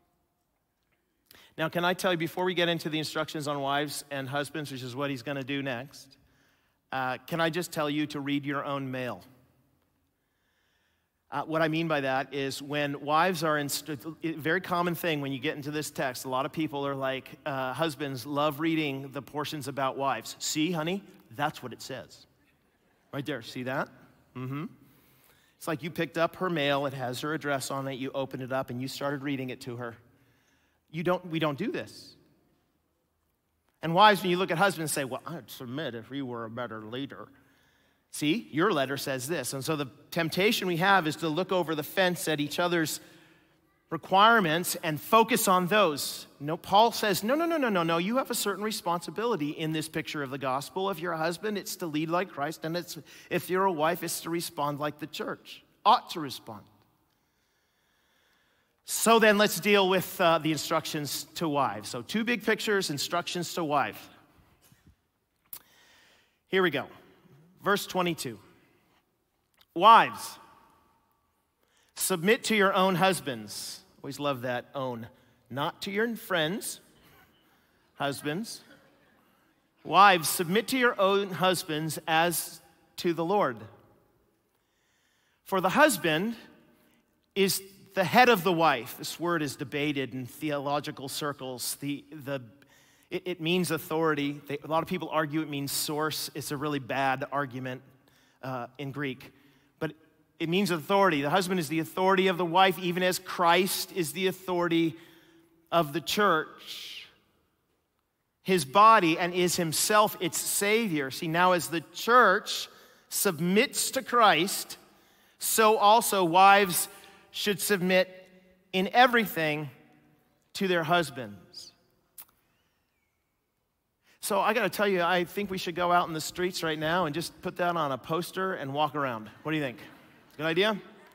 Now, can I tell you, before we get into the instructions on wives and husbands, which is what he's going to do next, can I just tell you to read your own mail? What I mean by that is when wives are a very common thing when you get into this text, a lot of people are like, husbands love reading the portions about wives. See, honey, that's what it says. Right there, see that? Mm-hmm. It's like you picked up her mail, it has her address on it, you opened it up and you started reading it to her. We don't do this. And wives, when you look at husbands, say, well, I'd submit if you were a better leader. See, your letter says this. And so the temptation we have is to look over the fence at each other's requirements and focus on those. No, Paul says, no. You have a certain responsibility in this picture of the gospel. If you're a husband, it's to lead like Christ. And if you're a wife, it's to respond like the church ought to respond. So then let's deal with the instructions to wives. So 2 big pictures, instructions to wife. Here we go. Verse 22. Wives, submit to your own husbands. Always love that, own. Not to your friends, husbands. Wives, submit to your own husbands as to the Lord. For the husband is the head of the wife. This word is debated in theological circles. It means authority. A lot of people argue it means source. It's a really bad argument in Greek. But it means authority. The husband is the authority of the wife, even as Christ is the authority of the church. His body, and is himself its Savior. See, now as the church submits to Christ, so also wives should submit in everything to their husbands. So I got to tell you, I think we should go out in the streets right now and just put that on a poster and walk around. What do you think? Good idea?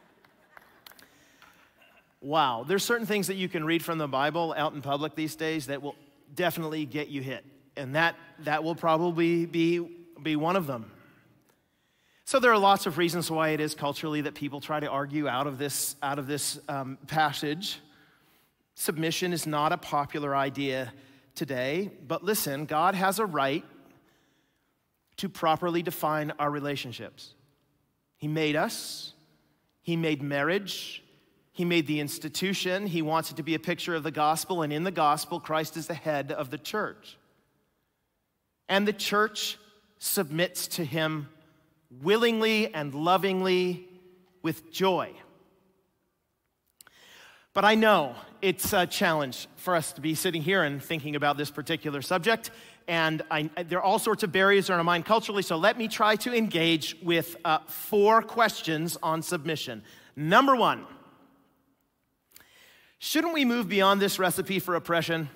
Wow. There's certain things that you can read from the Bible out in public these days that will definitely get you hit. And that will probably be one of them. So there are lots of reasons why it is culturally that people try to argue out of this passage. Submission is not a popular idea today, but listen, God has a right to properly define our relationships. He made us. He made marriage. He made the institution. He wants it to be a picture of the gospel, and in the gospel, Christ is the head of the church. And the church submits to him willingly and lovingly with joy. But I know it's a challenge for us to be sitting here and thinking about this particular subject. And there are all sorts of barriers in our mind culturally, so let me try to engage with 4 questions on submission. Number 1, shouldn't we move beyond this recipe for oppression?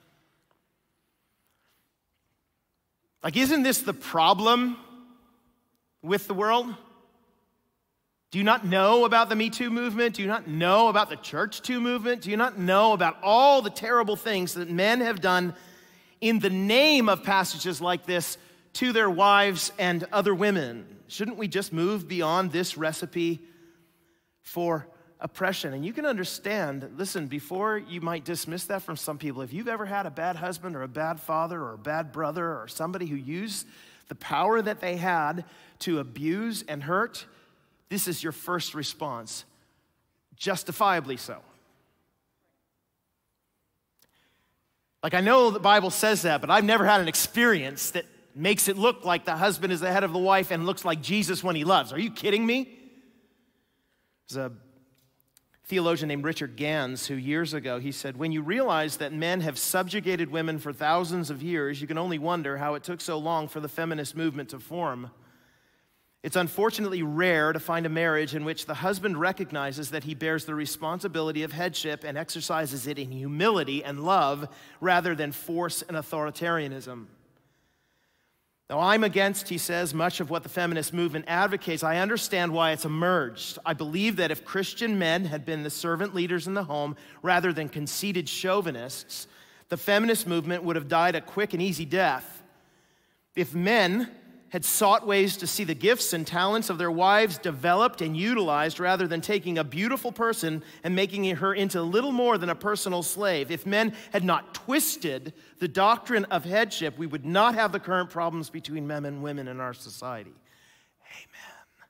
Like, isn't this the problem with the world? Do you not know about the Me Too movement? Do you not know about the Church Too movement? Do you not know about all the terrible things that men have done in the name of passages like this to their wives and other women? Shouldn't we just move beyond this recipe for oppression? And you can understand, listen, before you might dismiss that from some people, if you've ever had a bad husband or a bad father or a bad brother or somebody who used the power that they had to abuse and hurt, this is your first response, justifiably so. Like, I know the Bible says that, but I've never had an experience that makes it look like the husband is the head of the wife and looks like Jesus when he loves. Are you kidding me? There's a theologian named Richard Gans who years ago, he said, when you realize that men have subjugated women for thousands of years, you can only wonder how it took so long for the feminist movement to form. It's unfortunately rare to find a marriage in which the husband recognizes that he bears the responsibility of headship and exercises it in humility and love rather than force and authoritarianism. Now, I'm against, he says, much of what the feminist movement advocates. I understand why it's emerged. I believe that if Christian men had been the servant leaders in the home rather than conceited chauvinists, the feminist movement would have died a quick and easy death. If men had sought ways to see the gifts and talents of their wives developed and utilized rather than taking a beautiful person and making her into little more than a personal slave. If men had not twisted the doctrine of headship, we would not have the current problems between men and women in our society. Amen.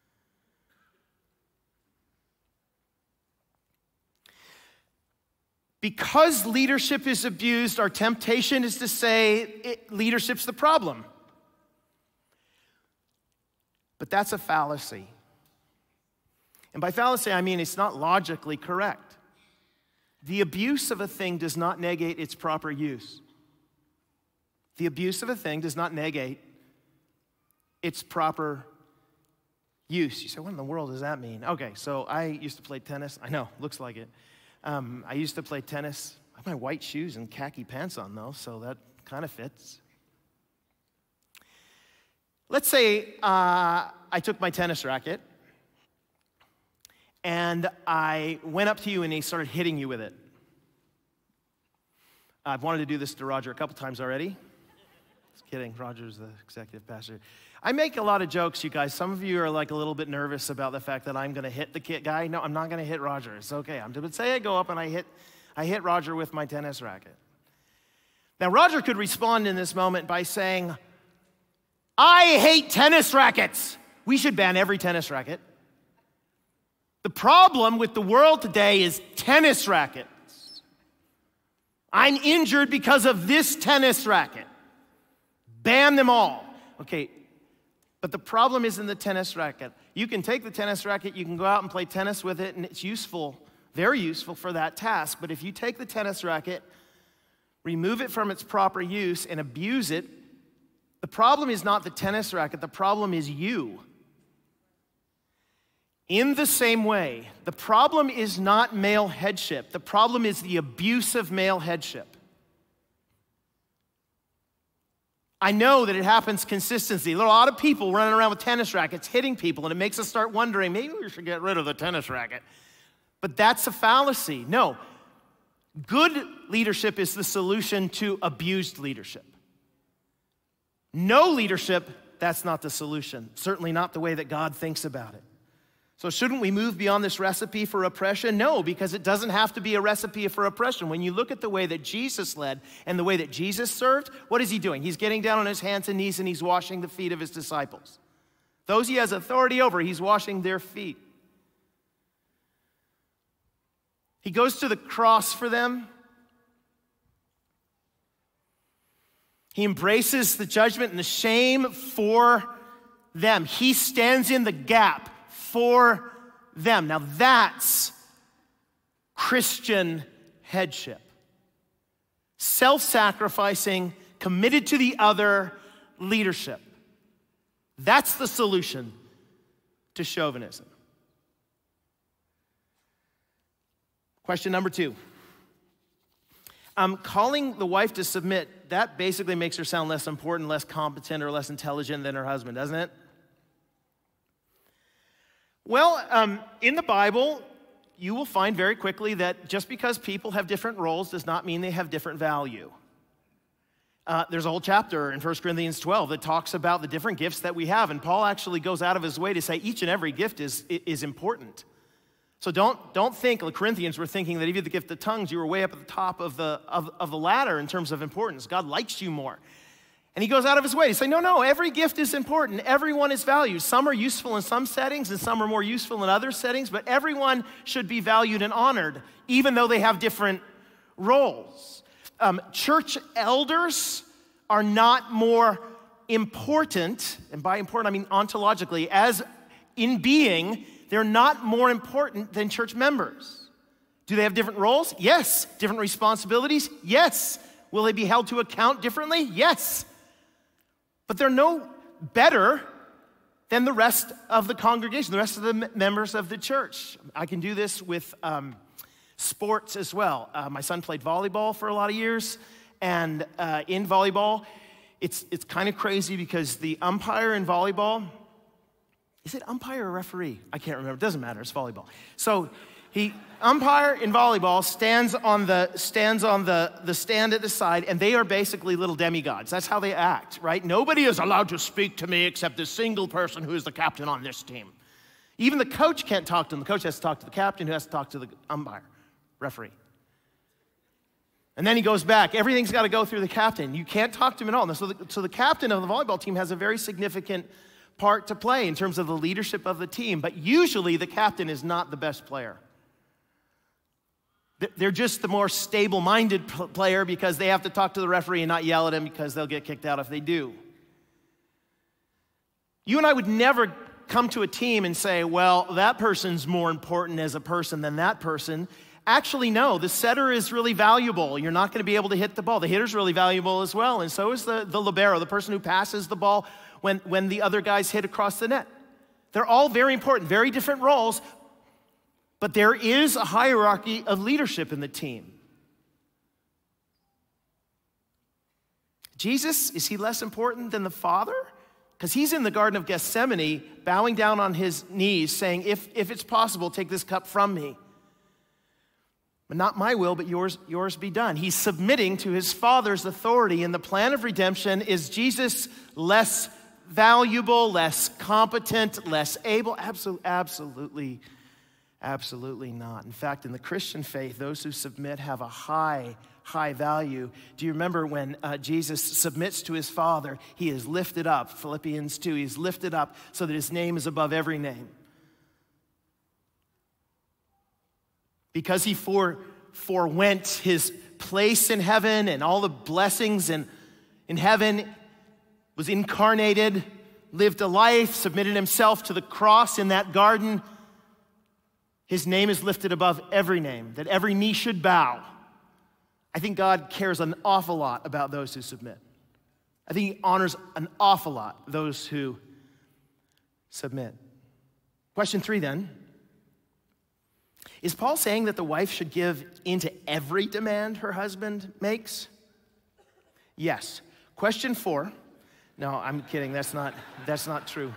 Because leadership is abused, our temptation is to say leadership's the problem. But that's a fallacy. And by fallacy, I mean it's not logically correct. The abuse of a thing does not negate its proper use. The abuse of a thing does not negate its proper use. You say, what in the world does that mean? Okay, so I used to play tennis. I know, looks like it. I used to play tennis. I have my white shoes and khaki pants on, though, so that kind of fits. Let's say I took my tennis racket and I went up to you and he started hitting you with it. I've wanted to do this to Roger a couple times already. Just kidding, Roger's the executive pastor. I make a lot of jokes, you guys. Some of you are like a little bit nervous about the fact that I'm going to hit the guy. No, I'm not going to hit Roger. It's okay. But say I go up and I hit Roger with my tennis racket. Now, Roger could respond in this moment by saying, I hate tennis rackets. We should ban every tennis racket. The problem with the world today is tennis rackets. I'm injured because of this tennis racket. Ban them all. Okay, but the problem isn't the tennis racket. You can take the tennis racket, you can go out and play tennis with it, and it's useful, very useful for that task. But if you take the tennis racket, remove it from its proper use, and abuse it, the problem is not the tennis racket, the problem is you. In the same way, the problem is not male headship, the problem is the abuse of male headship. I know that it happens consistently. A lot of people running around with tennis rackets hitting people, and it makes us start wondering, maybe we should get rid of the tennis racket. But that's a fallacy. No, good leadership is the solution to abused leadership. No leadership, that's not the solution. Certainly not the way that God thinks about it. So shouldn't we move beyond this recipe for oppression? No, because it doesn't have to be a recipe for oppression. When you look at the way that Jesus led and the way that Jesus served, what is he doing? He's getting down on his hands and knees and he's washing the feet of his disciples. Those he has authority over, he's washing their feet. He goes to the cross for them. He embraces the judgment and the shame for them. He stands in the gap for them. Now that's Christian headship. Self-sacrificing, committed to the other leadership. That's the solution to chauvinism. Question number 2. Calling the wife to submit, that basically makes her sound less important, less competent, or less intelligent than her husband, doesn't it? Well, in the Bible, you will find very quickly that just because people have different roles does not mean they have different value. There's a whole chapter in 1 Corinthians 12 that talks about the different gifts that we have, and Paul actually goes out of his way to say each and every gift is important. So don't think the Corinthians were thinking that if you had the gift of tongues, you were way up at the top of the ladder in terms of importance. God likes you more. And he goes out of his way to say, no, every gift is important. Everyone is valued. Some are useful in some settings and some are more useful in other settings, but everyone should be valued and honored, even though they have different roles. Church elders are not more important, and by important I mean ontologically, as in being, they're not more important than church members. Do they have different roles? Yes. Different responsibilities? Yes. Will they be held to account differently? Yes. But they're no better than the rest of the congregation, the rest of the members of the church. I can do this with sports as well. My son played volleyball for a lot of years, and in volleyball, it's kind of crazy because the umpire in volleyball, is it umpire or referee? I can't remember. It doesn't matter. It's volleyball. So umpire in volleyball stands on the stand at the side, and they are basically little demigods. That's how they act, right? Nobody is allowed to speak to me except this single person who is the captain on this team. Even the coach can't talk to them. The coach has to talk to the captain, who has to talk to the umpire, referee. And then he goes back. Everything's got to go through the captain. You can't talk to him at all. So the captain of the volleyball team has a very significant part to play in terms of the leadership of the team, but usually the captain is not the best player. They're just the more stable-minded player because they have to talk to the referee and not yell at him because they'll get kicked out if they do. You and I would never come to a team and say, well, that person's more important as a person than that person. Actually, no, the setter is really valuable. You're not going to be able to hit the ball. The hitter's really valuable as well, and so is the libero, the person who passes the ball when the other guys hit across the net. They're all very important, very different roles, but there is a hierarchy of leadership in the team. Jesus, is he less important than the Father? Because he's in the Garden of Gethsemane, bowing down on his knees, saying, if it's possible, take this cup from me. But not my will, but yours be done. He's submitting to his Father's authority. In the plan of redemption, is Jesus less valuable, less competent, less able? Absolutely not. In fact, in the Christian faith, those who submit have a high value. Do you remember when Jesus submits to his Father, he is lifted up, Philippians 2, he's lifted up so that his name is above every name. Because he forewent his place in heaven and all the blessings in heaven, was incarnated, lived a life, submitted himself to the cross in that garden, his name is lifted above every name, that every knee should bow. I think God cares an awful lot about those who submit. I think he honors an awful lot those who submit. Question 3 then. Is Paul saying that the wife should give into every demand her husband makes? Yes. Question 4. No, I'm kidding. That's not true.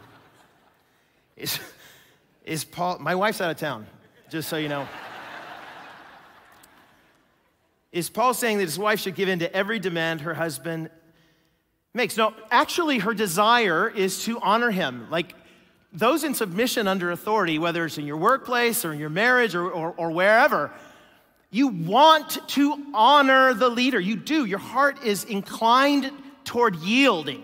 Is Paul, my wife's out of town, just so you know. Is Paul saying that his wife should give in to every demand her husband makes? No, actually her desire is to honor him. Like those in submission under authority, whether it's in your workplace or in your marriage or wherever, you want to honor the leader. You do. Your heart is inclined toward yielding.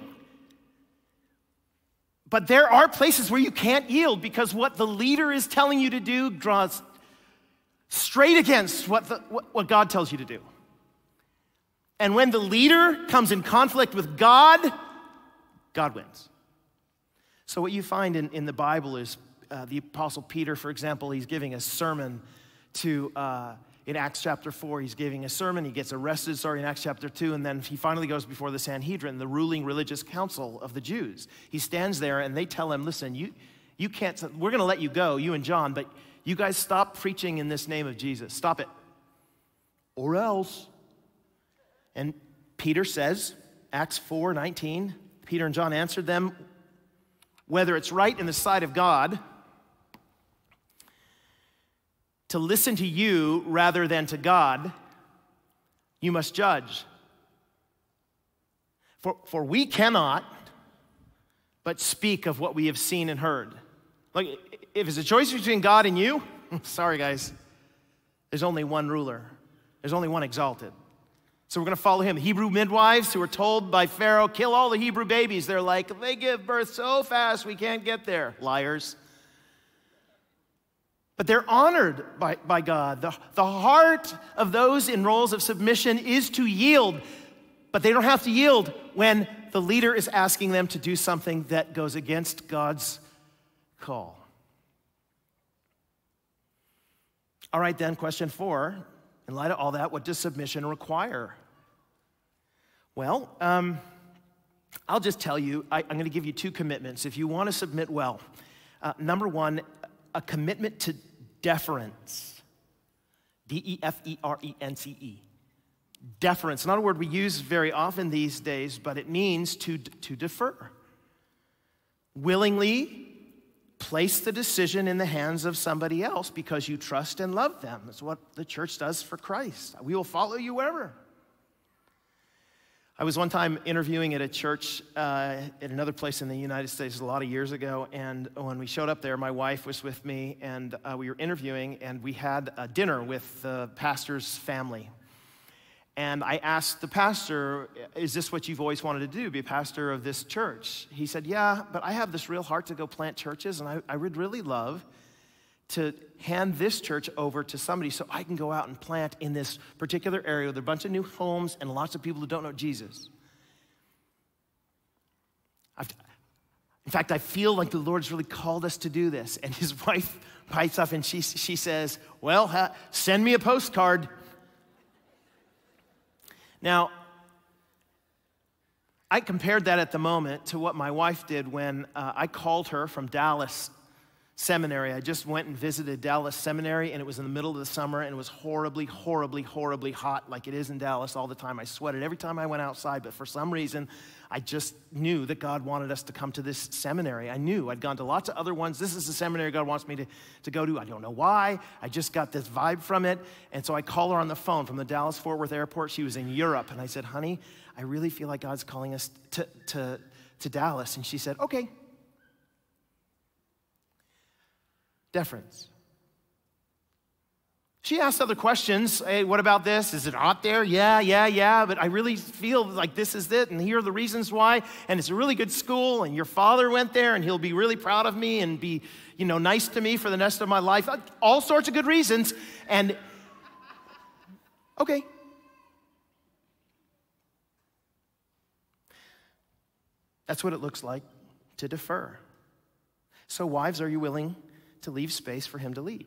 But there are places where you can't yield because what the leader is telling you to do draws straight against what God tells you to do. And when the leader comes in conflict with God, God wins. So what you find in the Bible is the Apostle Peter, for example, he's giving a sermon to in Acts chapter 4, he's giving a sermon. He gets arrested, in Acts chapter 2, and then he finally goes before the Sanhedrin, the ruling religious council of the Jews. He stands there, and they tell him, listen, you can't, we're going to let you go, you and John, but you guys stop preaching in this name of Jesus. Stop it. Or else. And Peter says, Acts 4:19, Peter and John answered them, whether it's right in the sight of God to listen to you rather than to God, you must judge. For we cannot but speak of what we have seen and heard. Like, if it's a choice between God and you, sorry guys, there's only one ruler. There's only one exalted. So we're going to follow him. Hebrew midwives who were told by Pharaoh, kill all the Hebrew babies. They're like, they give birth so fast we can't get there. Liars. But they're honored by God. The heart of those in roles of submission is to yield, but they don't have to yield when the leader is asking them to do something that goes against God's call. All right, then, question 4. In light of all that, what does submission require? Well, I'll just tell you, I'm going to give you 2 commitments if you want to submit well. Number 1, a commitment to deference. D-E-F-E-R-E-N-C-E. Deference, not a word we use very often these days, but it means to defer. Willingly place the decision in the hands of somebody else because you trust and love them. That's what the church does for Christ. We will follow you wherever. I was one time interviewing at a church at another place in the United States a lot of years ago, and when we showed up there, my wife was with me, and we were interviewing, and we had a dinner with the pastor's family. And I asked the pastor, is this what you've always wanted to do, be a pastor of this church? He said, yeah, but I have this real heart to go plant churches, and I would really love to hand this church over to somebody so I can go out and plant in this particular area with a bunch of new homes and lots of people who don't know Jesus. In fact, I feel like the Lord's really called us to do this. And his wife bites off and she says, well, send me a postcard. Now, I compared that at the moment to what my wife did when I called her from Dallas Seminary. I just went and visited Dallas Seminary, and it was in the middle of the summer, and it was horribly, horribly, horribly hot like it is in Dallas all the time. I sweated every time I went outside, but for some reason, I just knew that God wanted us to come to this seminary. I knew. I'd gone to lots of other ones. This is the seminary God wants me to go to. I don't know why. I just got this vibe from it, and so I call her on the phone from the Dallas-Fort Worth airport. She was in Europe, and I said, honey, I really feel like God's calling us to Dallas, and she said, okay. Deference. She asked other questions. Hey, what about this? Is it hot there? Yeah. But I really feel like this is it, and here are the reasons why. And it's a really good school, and your father went there, and he'll be really proud of me and be, nice to me for the rest of my life. All sorts of good reasons. And okay. That's what it looks like to defer. So wives, are you willing to leave space for him to lead?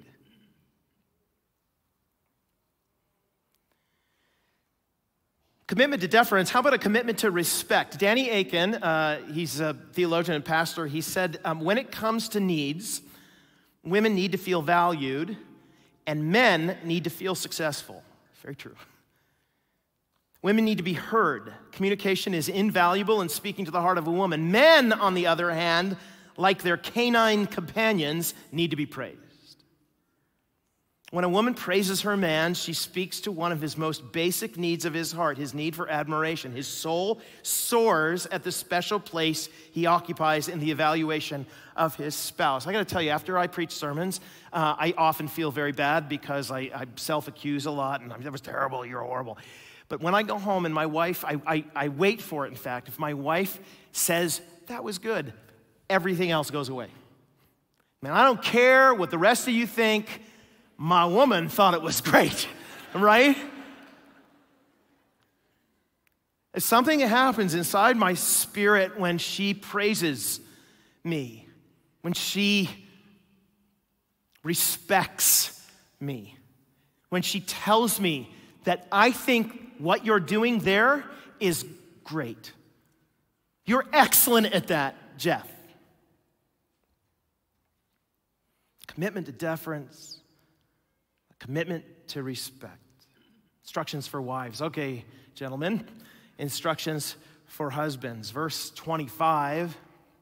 Commitment to deference. How about a commitment to respect? Danny Akin, he's a theologian and pastor, he said, when it comes to needs, women need to feel valued and men need to feel successful. Very true. Women need to be heard. Communication is invaluable in speaking to the heart of a woman. Men, on the other hand, like their canine companions, need to be praised. When a woman praises her man, she speaks to one of his most basic needs of his heart, his need for admiration. His soul soars at the special place he occupies in the evaluation of his spouse. I got to tell you, after I preach sermons, I often feel very bad because I self-accuse a lot, and that was terrible, you're horrible. But when I go home and my wife, I wait for it, in fact. If my wife says, that was good, everything else goes away. Man, I don't care what the rest of you think. My woman thought it was great, right? It's something that happens inside my spirit when she praises me, when she respects me, when she tells me that I think what you're doing there is great. You're excellent at that, Jeff. Commitment to deference, a commitment to respect. Instructions for wives. Okay, gentlemen, instructions for husbands. Verse 25.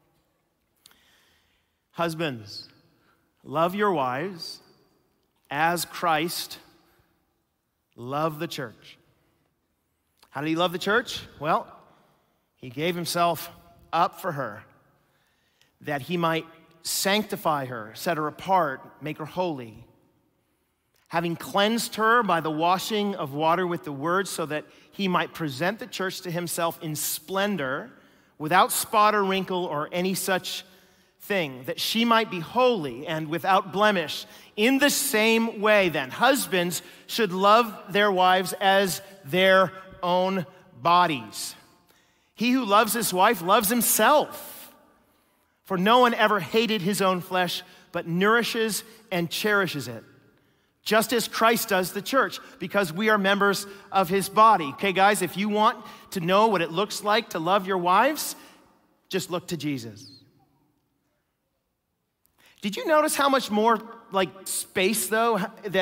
Husbands, love your wives as Christ loved the church. How did he love the church? Well, he gave himself up for her, that he might sanctify her, set her apart, make her holy, having cleansed her by the washing of water with the word, so that he might present the church to himself in splendor, without spot or wrinkle or any such thing, that she might be holy and without blemish. In the same way, then, husbands should love their wives as their own bodies. He who loves his wife loves himself. For no one ever hated his own flesh, but nourishes and cherishes it, just as Christ does the church, because we are members of his body. Okay, guys, if you want to know what it looks like to love your wives, just look to Jesus. Did you notice how much more space, though,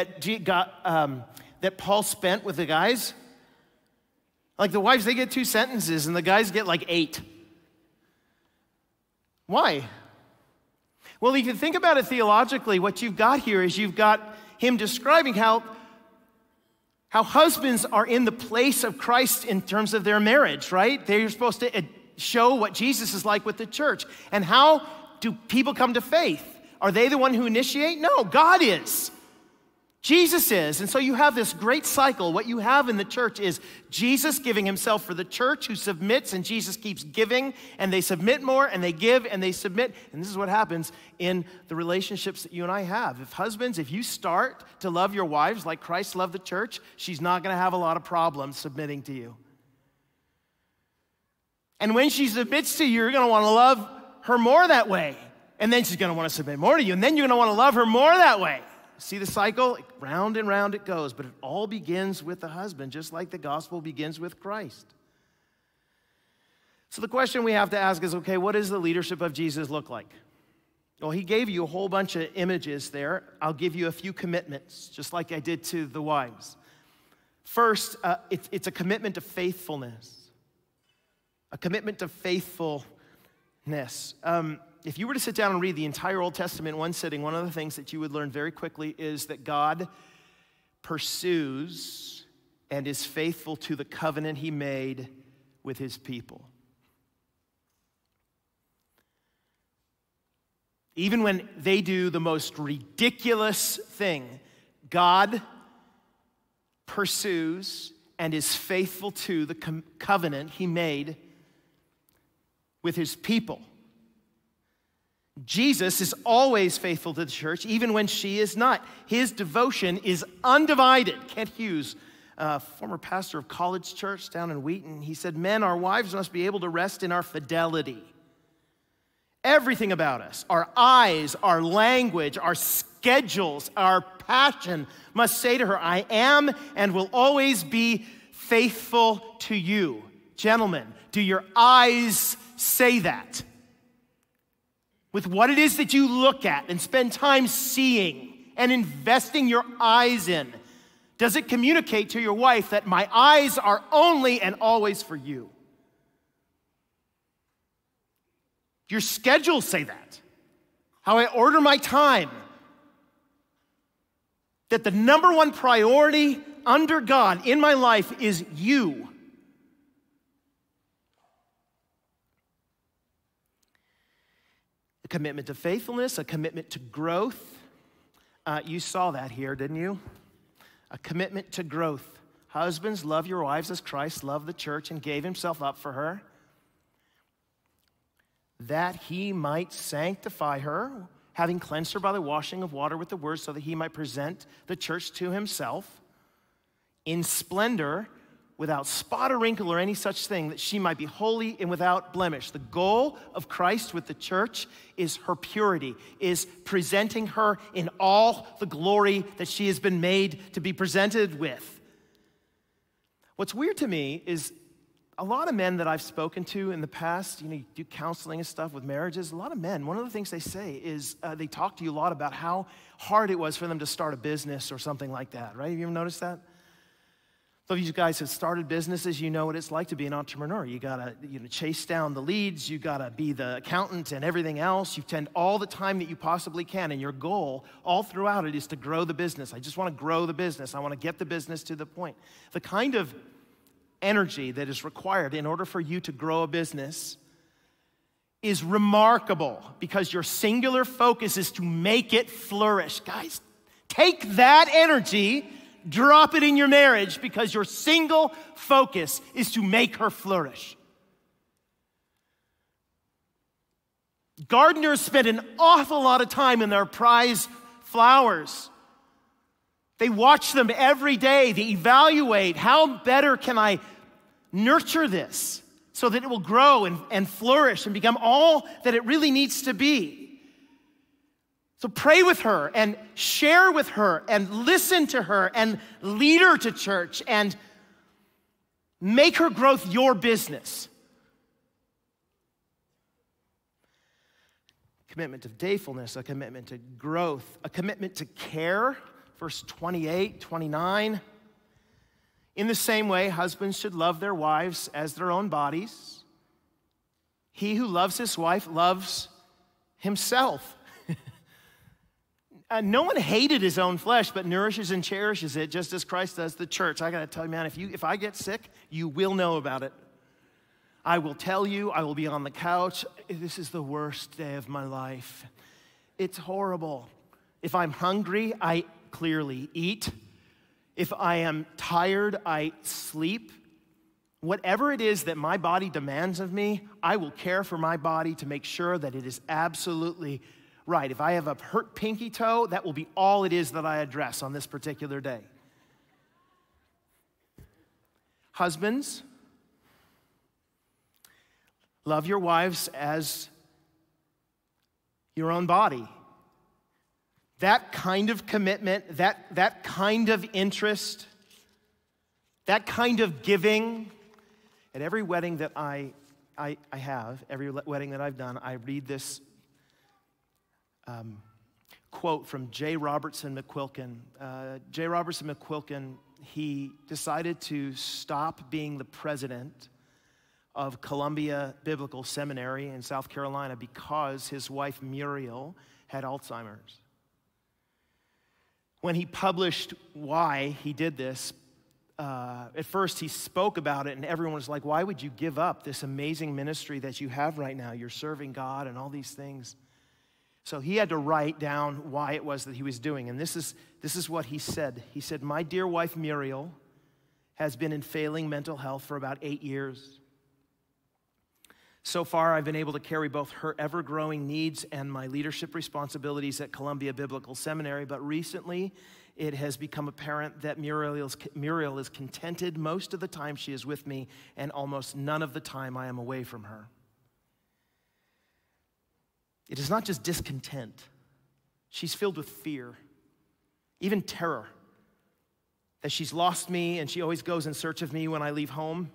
that Paul spent with the guys? Like the wives, they get 2 sentences, and the guys get 8. Why? Well, if you think about it theologically, what you've got here is you've got him describing how husbands are in the place of Christ in terms of their marriage, right? They're supposed to show what Jesus is like with the church. And how do people come to faith? Are they the one who initiate? No, God is. Jesus is. And so you have this great cycle. What you have in the church is Jesus giving himself for the church, who submits, and Jesus keeps giving, and they submit more, and they give, and they submit. And this is what happens in the relationships that you and I have. If you start to love your wives like Christ loved the church, she's not going to have a lot of problems submitting to you. And when she submits to you, you're going to want to love her more that way. And then she's going to want to submit more to you, and then you're going to want to love her more that way. See the cycle? Round and round it goes, but it all begins with the husband, just like the gospel begins with Christ. So the question we have to ask is, okay, what does the leadership of Jesus look like? Well, he gave you a whole bunch of images there. I'll give you a few commitments, just like I did to the wives. First, it's a commitment to faithfulness. A commitment to faithfulness. If you were to sit down and read the entire Old Testament in one sitting, one of the things that you would learn very quickly is that God pursues and is faithful to the covenant he made with his people. Even when they do the most ridiculous thing, God pursues and is faithful to the covenant he made with his people. Jesus is always faithful to the church, even when she is not. His devotion is undivided. Kent Hughes, former pastor of College Church down in Wheaton, he said, "Men, our wives must be able to rest in our fidelity. Everything about us, our eyes, our language, our schedules, our passion must say to her, I am and will always be faithful to you." Gentlemen, do your eyes say that? With what it is that you look at and spend time seeing and investing your eyes in, does it communicate to your wife that my eyes are only and always for you? Your schedules say that. How I order my time. That the number one priority under God in my life is you. A commitment to faithfulness, a commitment to growth. You saw that here, didn't you? A commitment to growth. Husbands, love your wives as Christ loved the church and gave himself up for her, that he might sanctify her, having cleansed her by the washing of water with the word, so that he might present the church to himself in splendor, without spot or wrinkle or any such thing, that she might be holy and without blemish. The goal of Christ with the church is her purity, is presenting her in all the glory that she has been made to be presented with. What's weird to me is a lot of men that I've spoken to in the past, you do counseling and stuff with marriages, a lot of men, one of the things they say is they talk to you a lot about how hard it was for them to start a business or something like that, right? Have you ever noticed that? So if you guys have started businesses, you know what it's like to be an entrepreneur. You gotta chase down the leads, you gotta be the accountant and everything else. You spend all the time that you possibly can, and your goal all throughout it is to grow the business. I just wanna grow the business. I wanna get the business to the point. The kind of energy that is required in order for you to grow a business is remarkable, because your singular focus is to make it flourish. Guys, take that energy, drop it in your marriage, because your single focus is to make her flourish. Gardeners spend an awful lot of time in their prize flowers. They watch them every day. They evaluate, how better can I nurture this so that it will grow and flourish and become all that it really needs to be. So pray with her and share with her and listen to her and lead her to church and make her growth your business. Commitment to faithfulness, a commitment to growth, a commitment to care. Verse 28, 29. In the same way, husbands should love their wives as their own bodies. He who loves his wife loves himself. No one hated his own flesh, but nourishes and cherishes it, just as Christ does the church. I got to tell you, man, if I get sick, you will know about it. I will tell you, I will be on the couch. This is the worst day of my life. It's horrible. If I'm hungry, I clearly eat. If I am tired, I sleep. Whatever it is that my body demands of me, I will care for my body to make sure that it is absolutely right. If I have a hurt pinky toe, that will be all it is that I address on this particular day. Husbands, love your wives as your own body. That kind of commitment, that kind of interest, that kind of giving. At every wedding that I have, every wedding that I've done, I read this quote from J. Robertson McQuilkin. J. Robertson McQuilkin, he decided to stop being the president of Columbia Biblical Seminary in South Carolina because his wife Muriel had Alzheimer's. When he published why he did this, at first he spoke about it and everyone was like, why would you give up this amazing ministry that you have right now? You're serving God and all these things. So he had to write down why it was that he was doing. And this is what he said. He said, my dear wife Muriel has been in failing mental health for about 8 years. So far, I've been able to carry both her ever-growing needs and my leadership responsibilities at Columbia Biblical Seminary, but recently it has become apparent that Muriel is contented most of the time she is with me and almost none of the time I am away from her. It is not just discontent. She's filled with fear, even terror, that she's lost me and she always goes in search of me when I leave home.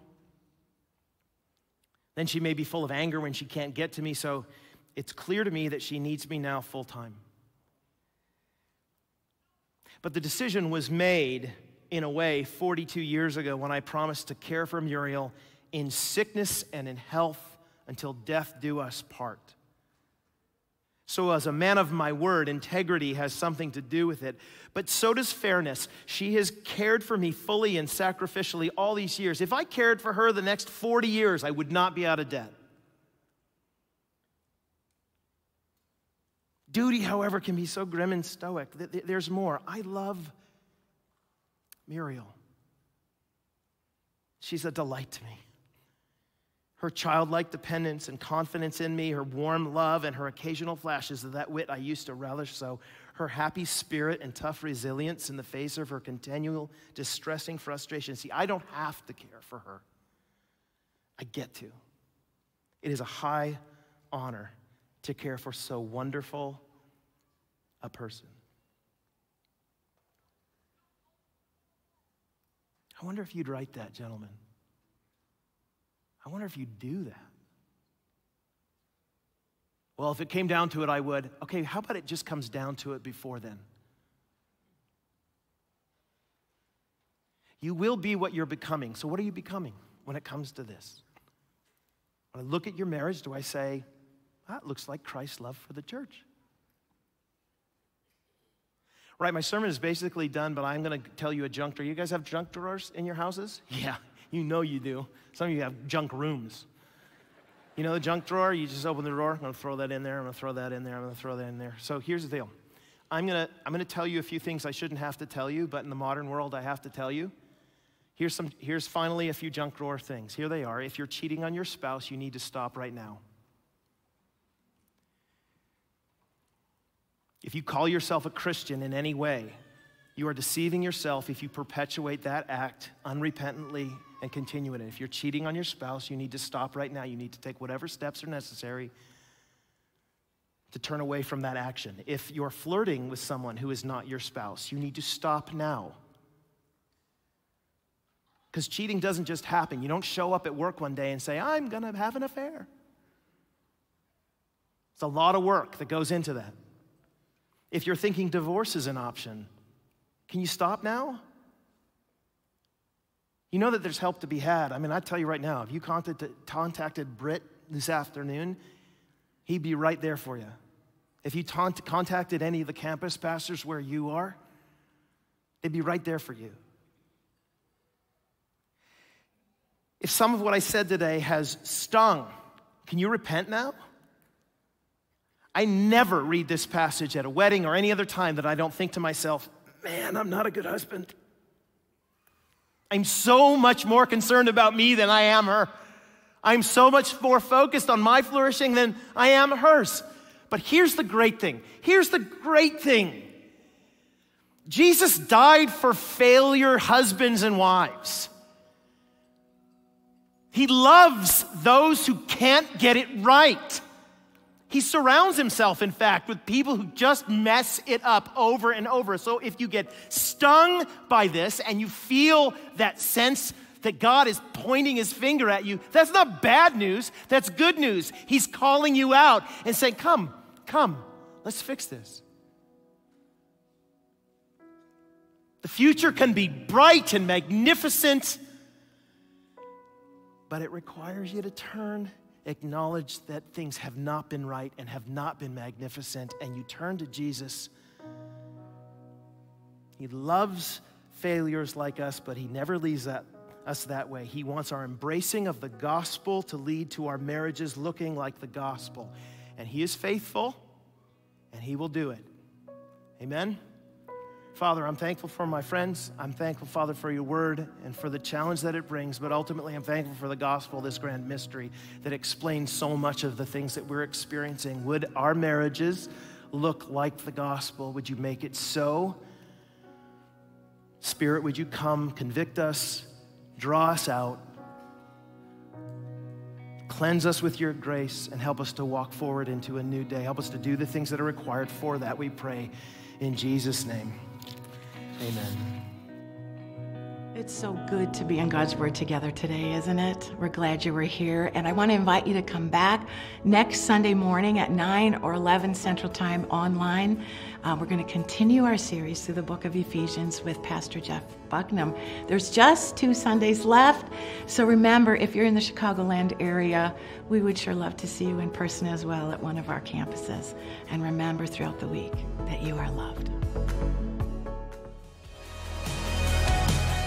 Then she may be full of anger when she can't get to me, so it's clear to me that she needs me now full time. But the decision was made, in a way, 42 years ago when I promised to care for Muriel in sickness and in health until death do us part. So as a man of my word, integrity has something to do with it. But so does fairness. She has cared for me fully and sacrificially all these years. If I cared for her the next 40 years, I would not be out of debt. Duty, however, can be so grim and stoic. There's more. I love Muriel. She's a delight to me. her childlike dependence and confidence in me, her warm love, and her occasional flashes of that wit I used to relish so, her happy spirit and tough resilience in the face of her continual distressing frustration. See, I don't have to care for her. I get to. It is a high honor to care for so wonderful a person. I wonder if you'd write that, gentlemen. I wonder if you'd do that. Well, if it came down to it, I would. Okay, how about it just comes down to it before then? You will be what you're becoming. So what are you becoming when it comes to this? When I look at your marriage, do I say, that looks like Christ's love for the church? Right, my sermon is basically done, but I'm going to tell you a junk drawer. You guys have junk drawers in your houses? Yeah, you know you do. Some of you have junk rooms. You know the junk drawer? You just open the drawer. I'm going to throw that in there. I'm going to throw that in there. I'm going to throw that in there. So here's the deal. I'm going to tell you a few things I shouldn't have to tell you, but in the modern world, I have to tell you. Here's finally a few junk drawer things. Here they are. If you're cheating on your spouse, you need to stop right now. If you call yourself a Christian in any way, you are deceiving yourself if you perpetuate that act unrepentantly and continue in it. If you're cheating on your spouse, you need to stop right now. You need to take whatever steps are necessary to turn away from that action. If you're flirting with someone who is not your spouse, you need to stop now. Because cheating doesn't just happen. You don't show up at work one day and say, I'm going to have an affair. It's a lot of work that goes into that. If you're thinking divorce is an option, can you stop now? You know that there's help to be had. I mean, I tell you right now, if you contacted Britt this afternoon, he'd be right there for you. If you contacted any of the campus pastors where you are, they'd be right there for you. If some of what I said today has stung, can you repent now? I never read this passage at a wedding or any other time that I don't think to myself, man, I'm not a good husband. I'm so much more concerned about me than I am her. I'm so much more focused on my flourishing than I am hers. But here's the great thing. Here's the great thing. Jesus died for failure husbands and wives. He loves those who can't get it right. He surrounds himself, in fact, with people who just mess it up over and over. So if you get stung by this and you feel that sense that God is pointing his finger at you, that's not bad news, that's good news. He's calling you out and saying, come, let's fix this. The future can be bright and magnificent, but it requires you to turn, acknowledge that things have not been right and have not been magnificent, and you turn to Jesus. He loves failures like us, but he never leaves us that way. He wants our embracing of the gospel to lead to our marriages looking like the gospel. And he is faithful, and he will do it. Amen? Father, I'm thankful for my friends. I'm thankful, Father, for your word and for the challenge that it brings. But ultimately, I'm thankful for the gospel, this grand mystery that explains so much of the things that we're experiencing. Would our marriages look like the gospel? Would you make it so? Spirit, would you come, convict us, draw us out, cleanse us with your grace, and help us to walk forward into a new day. Help us to do the things that are required for that, we pray in Jesus' name. Amen. It's so good to be in God's Word together today, isn't it? We're glad you were here. And I want to invite you to come back next Sunday morning at 9 or 11 Central Time online. We're going to continue our series through the book of Ephesians with Pastor Jeff Bucknam. There's just 2 Sundays left. So remember, if you're in the Chicagoland area, we would sure love to see you in person as well at one of our campuses. And remember throughout the week that you are loved.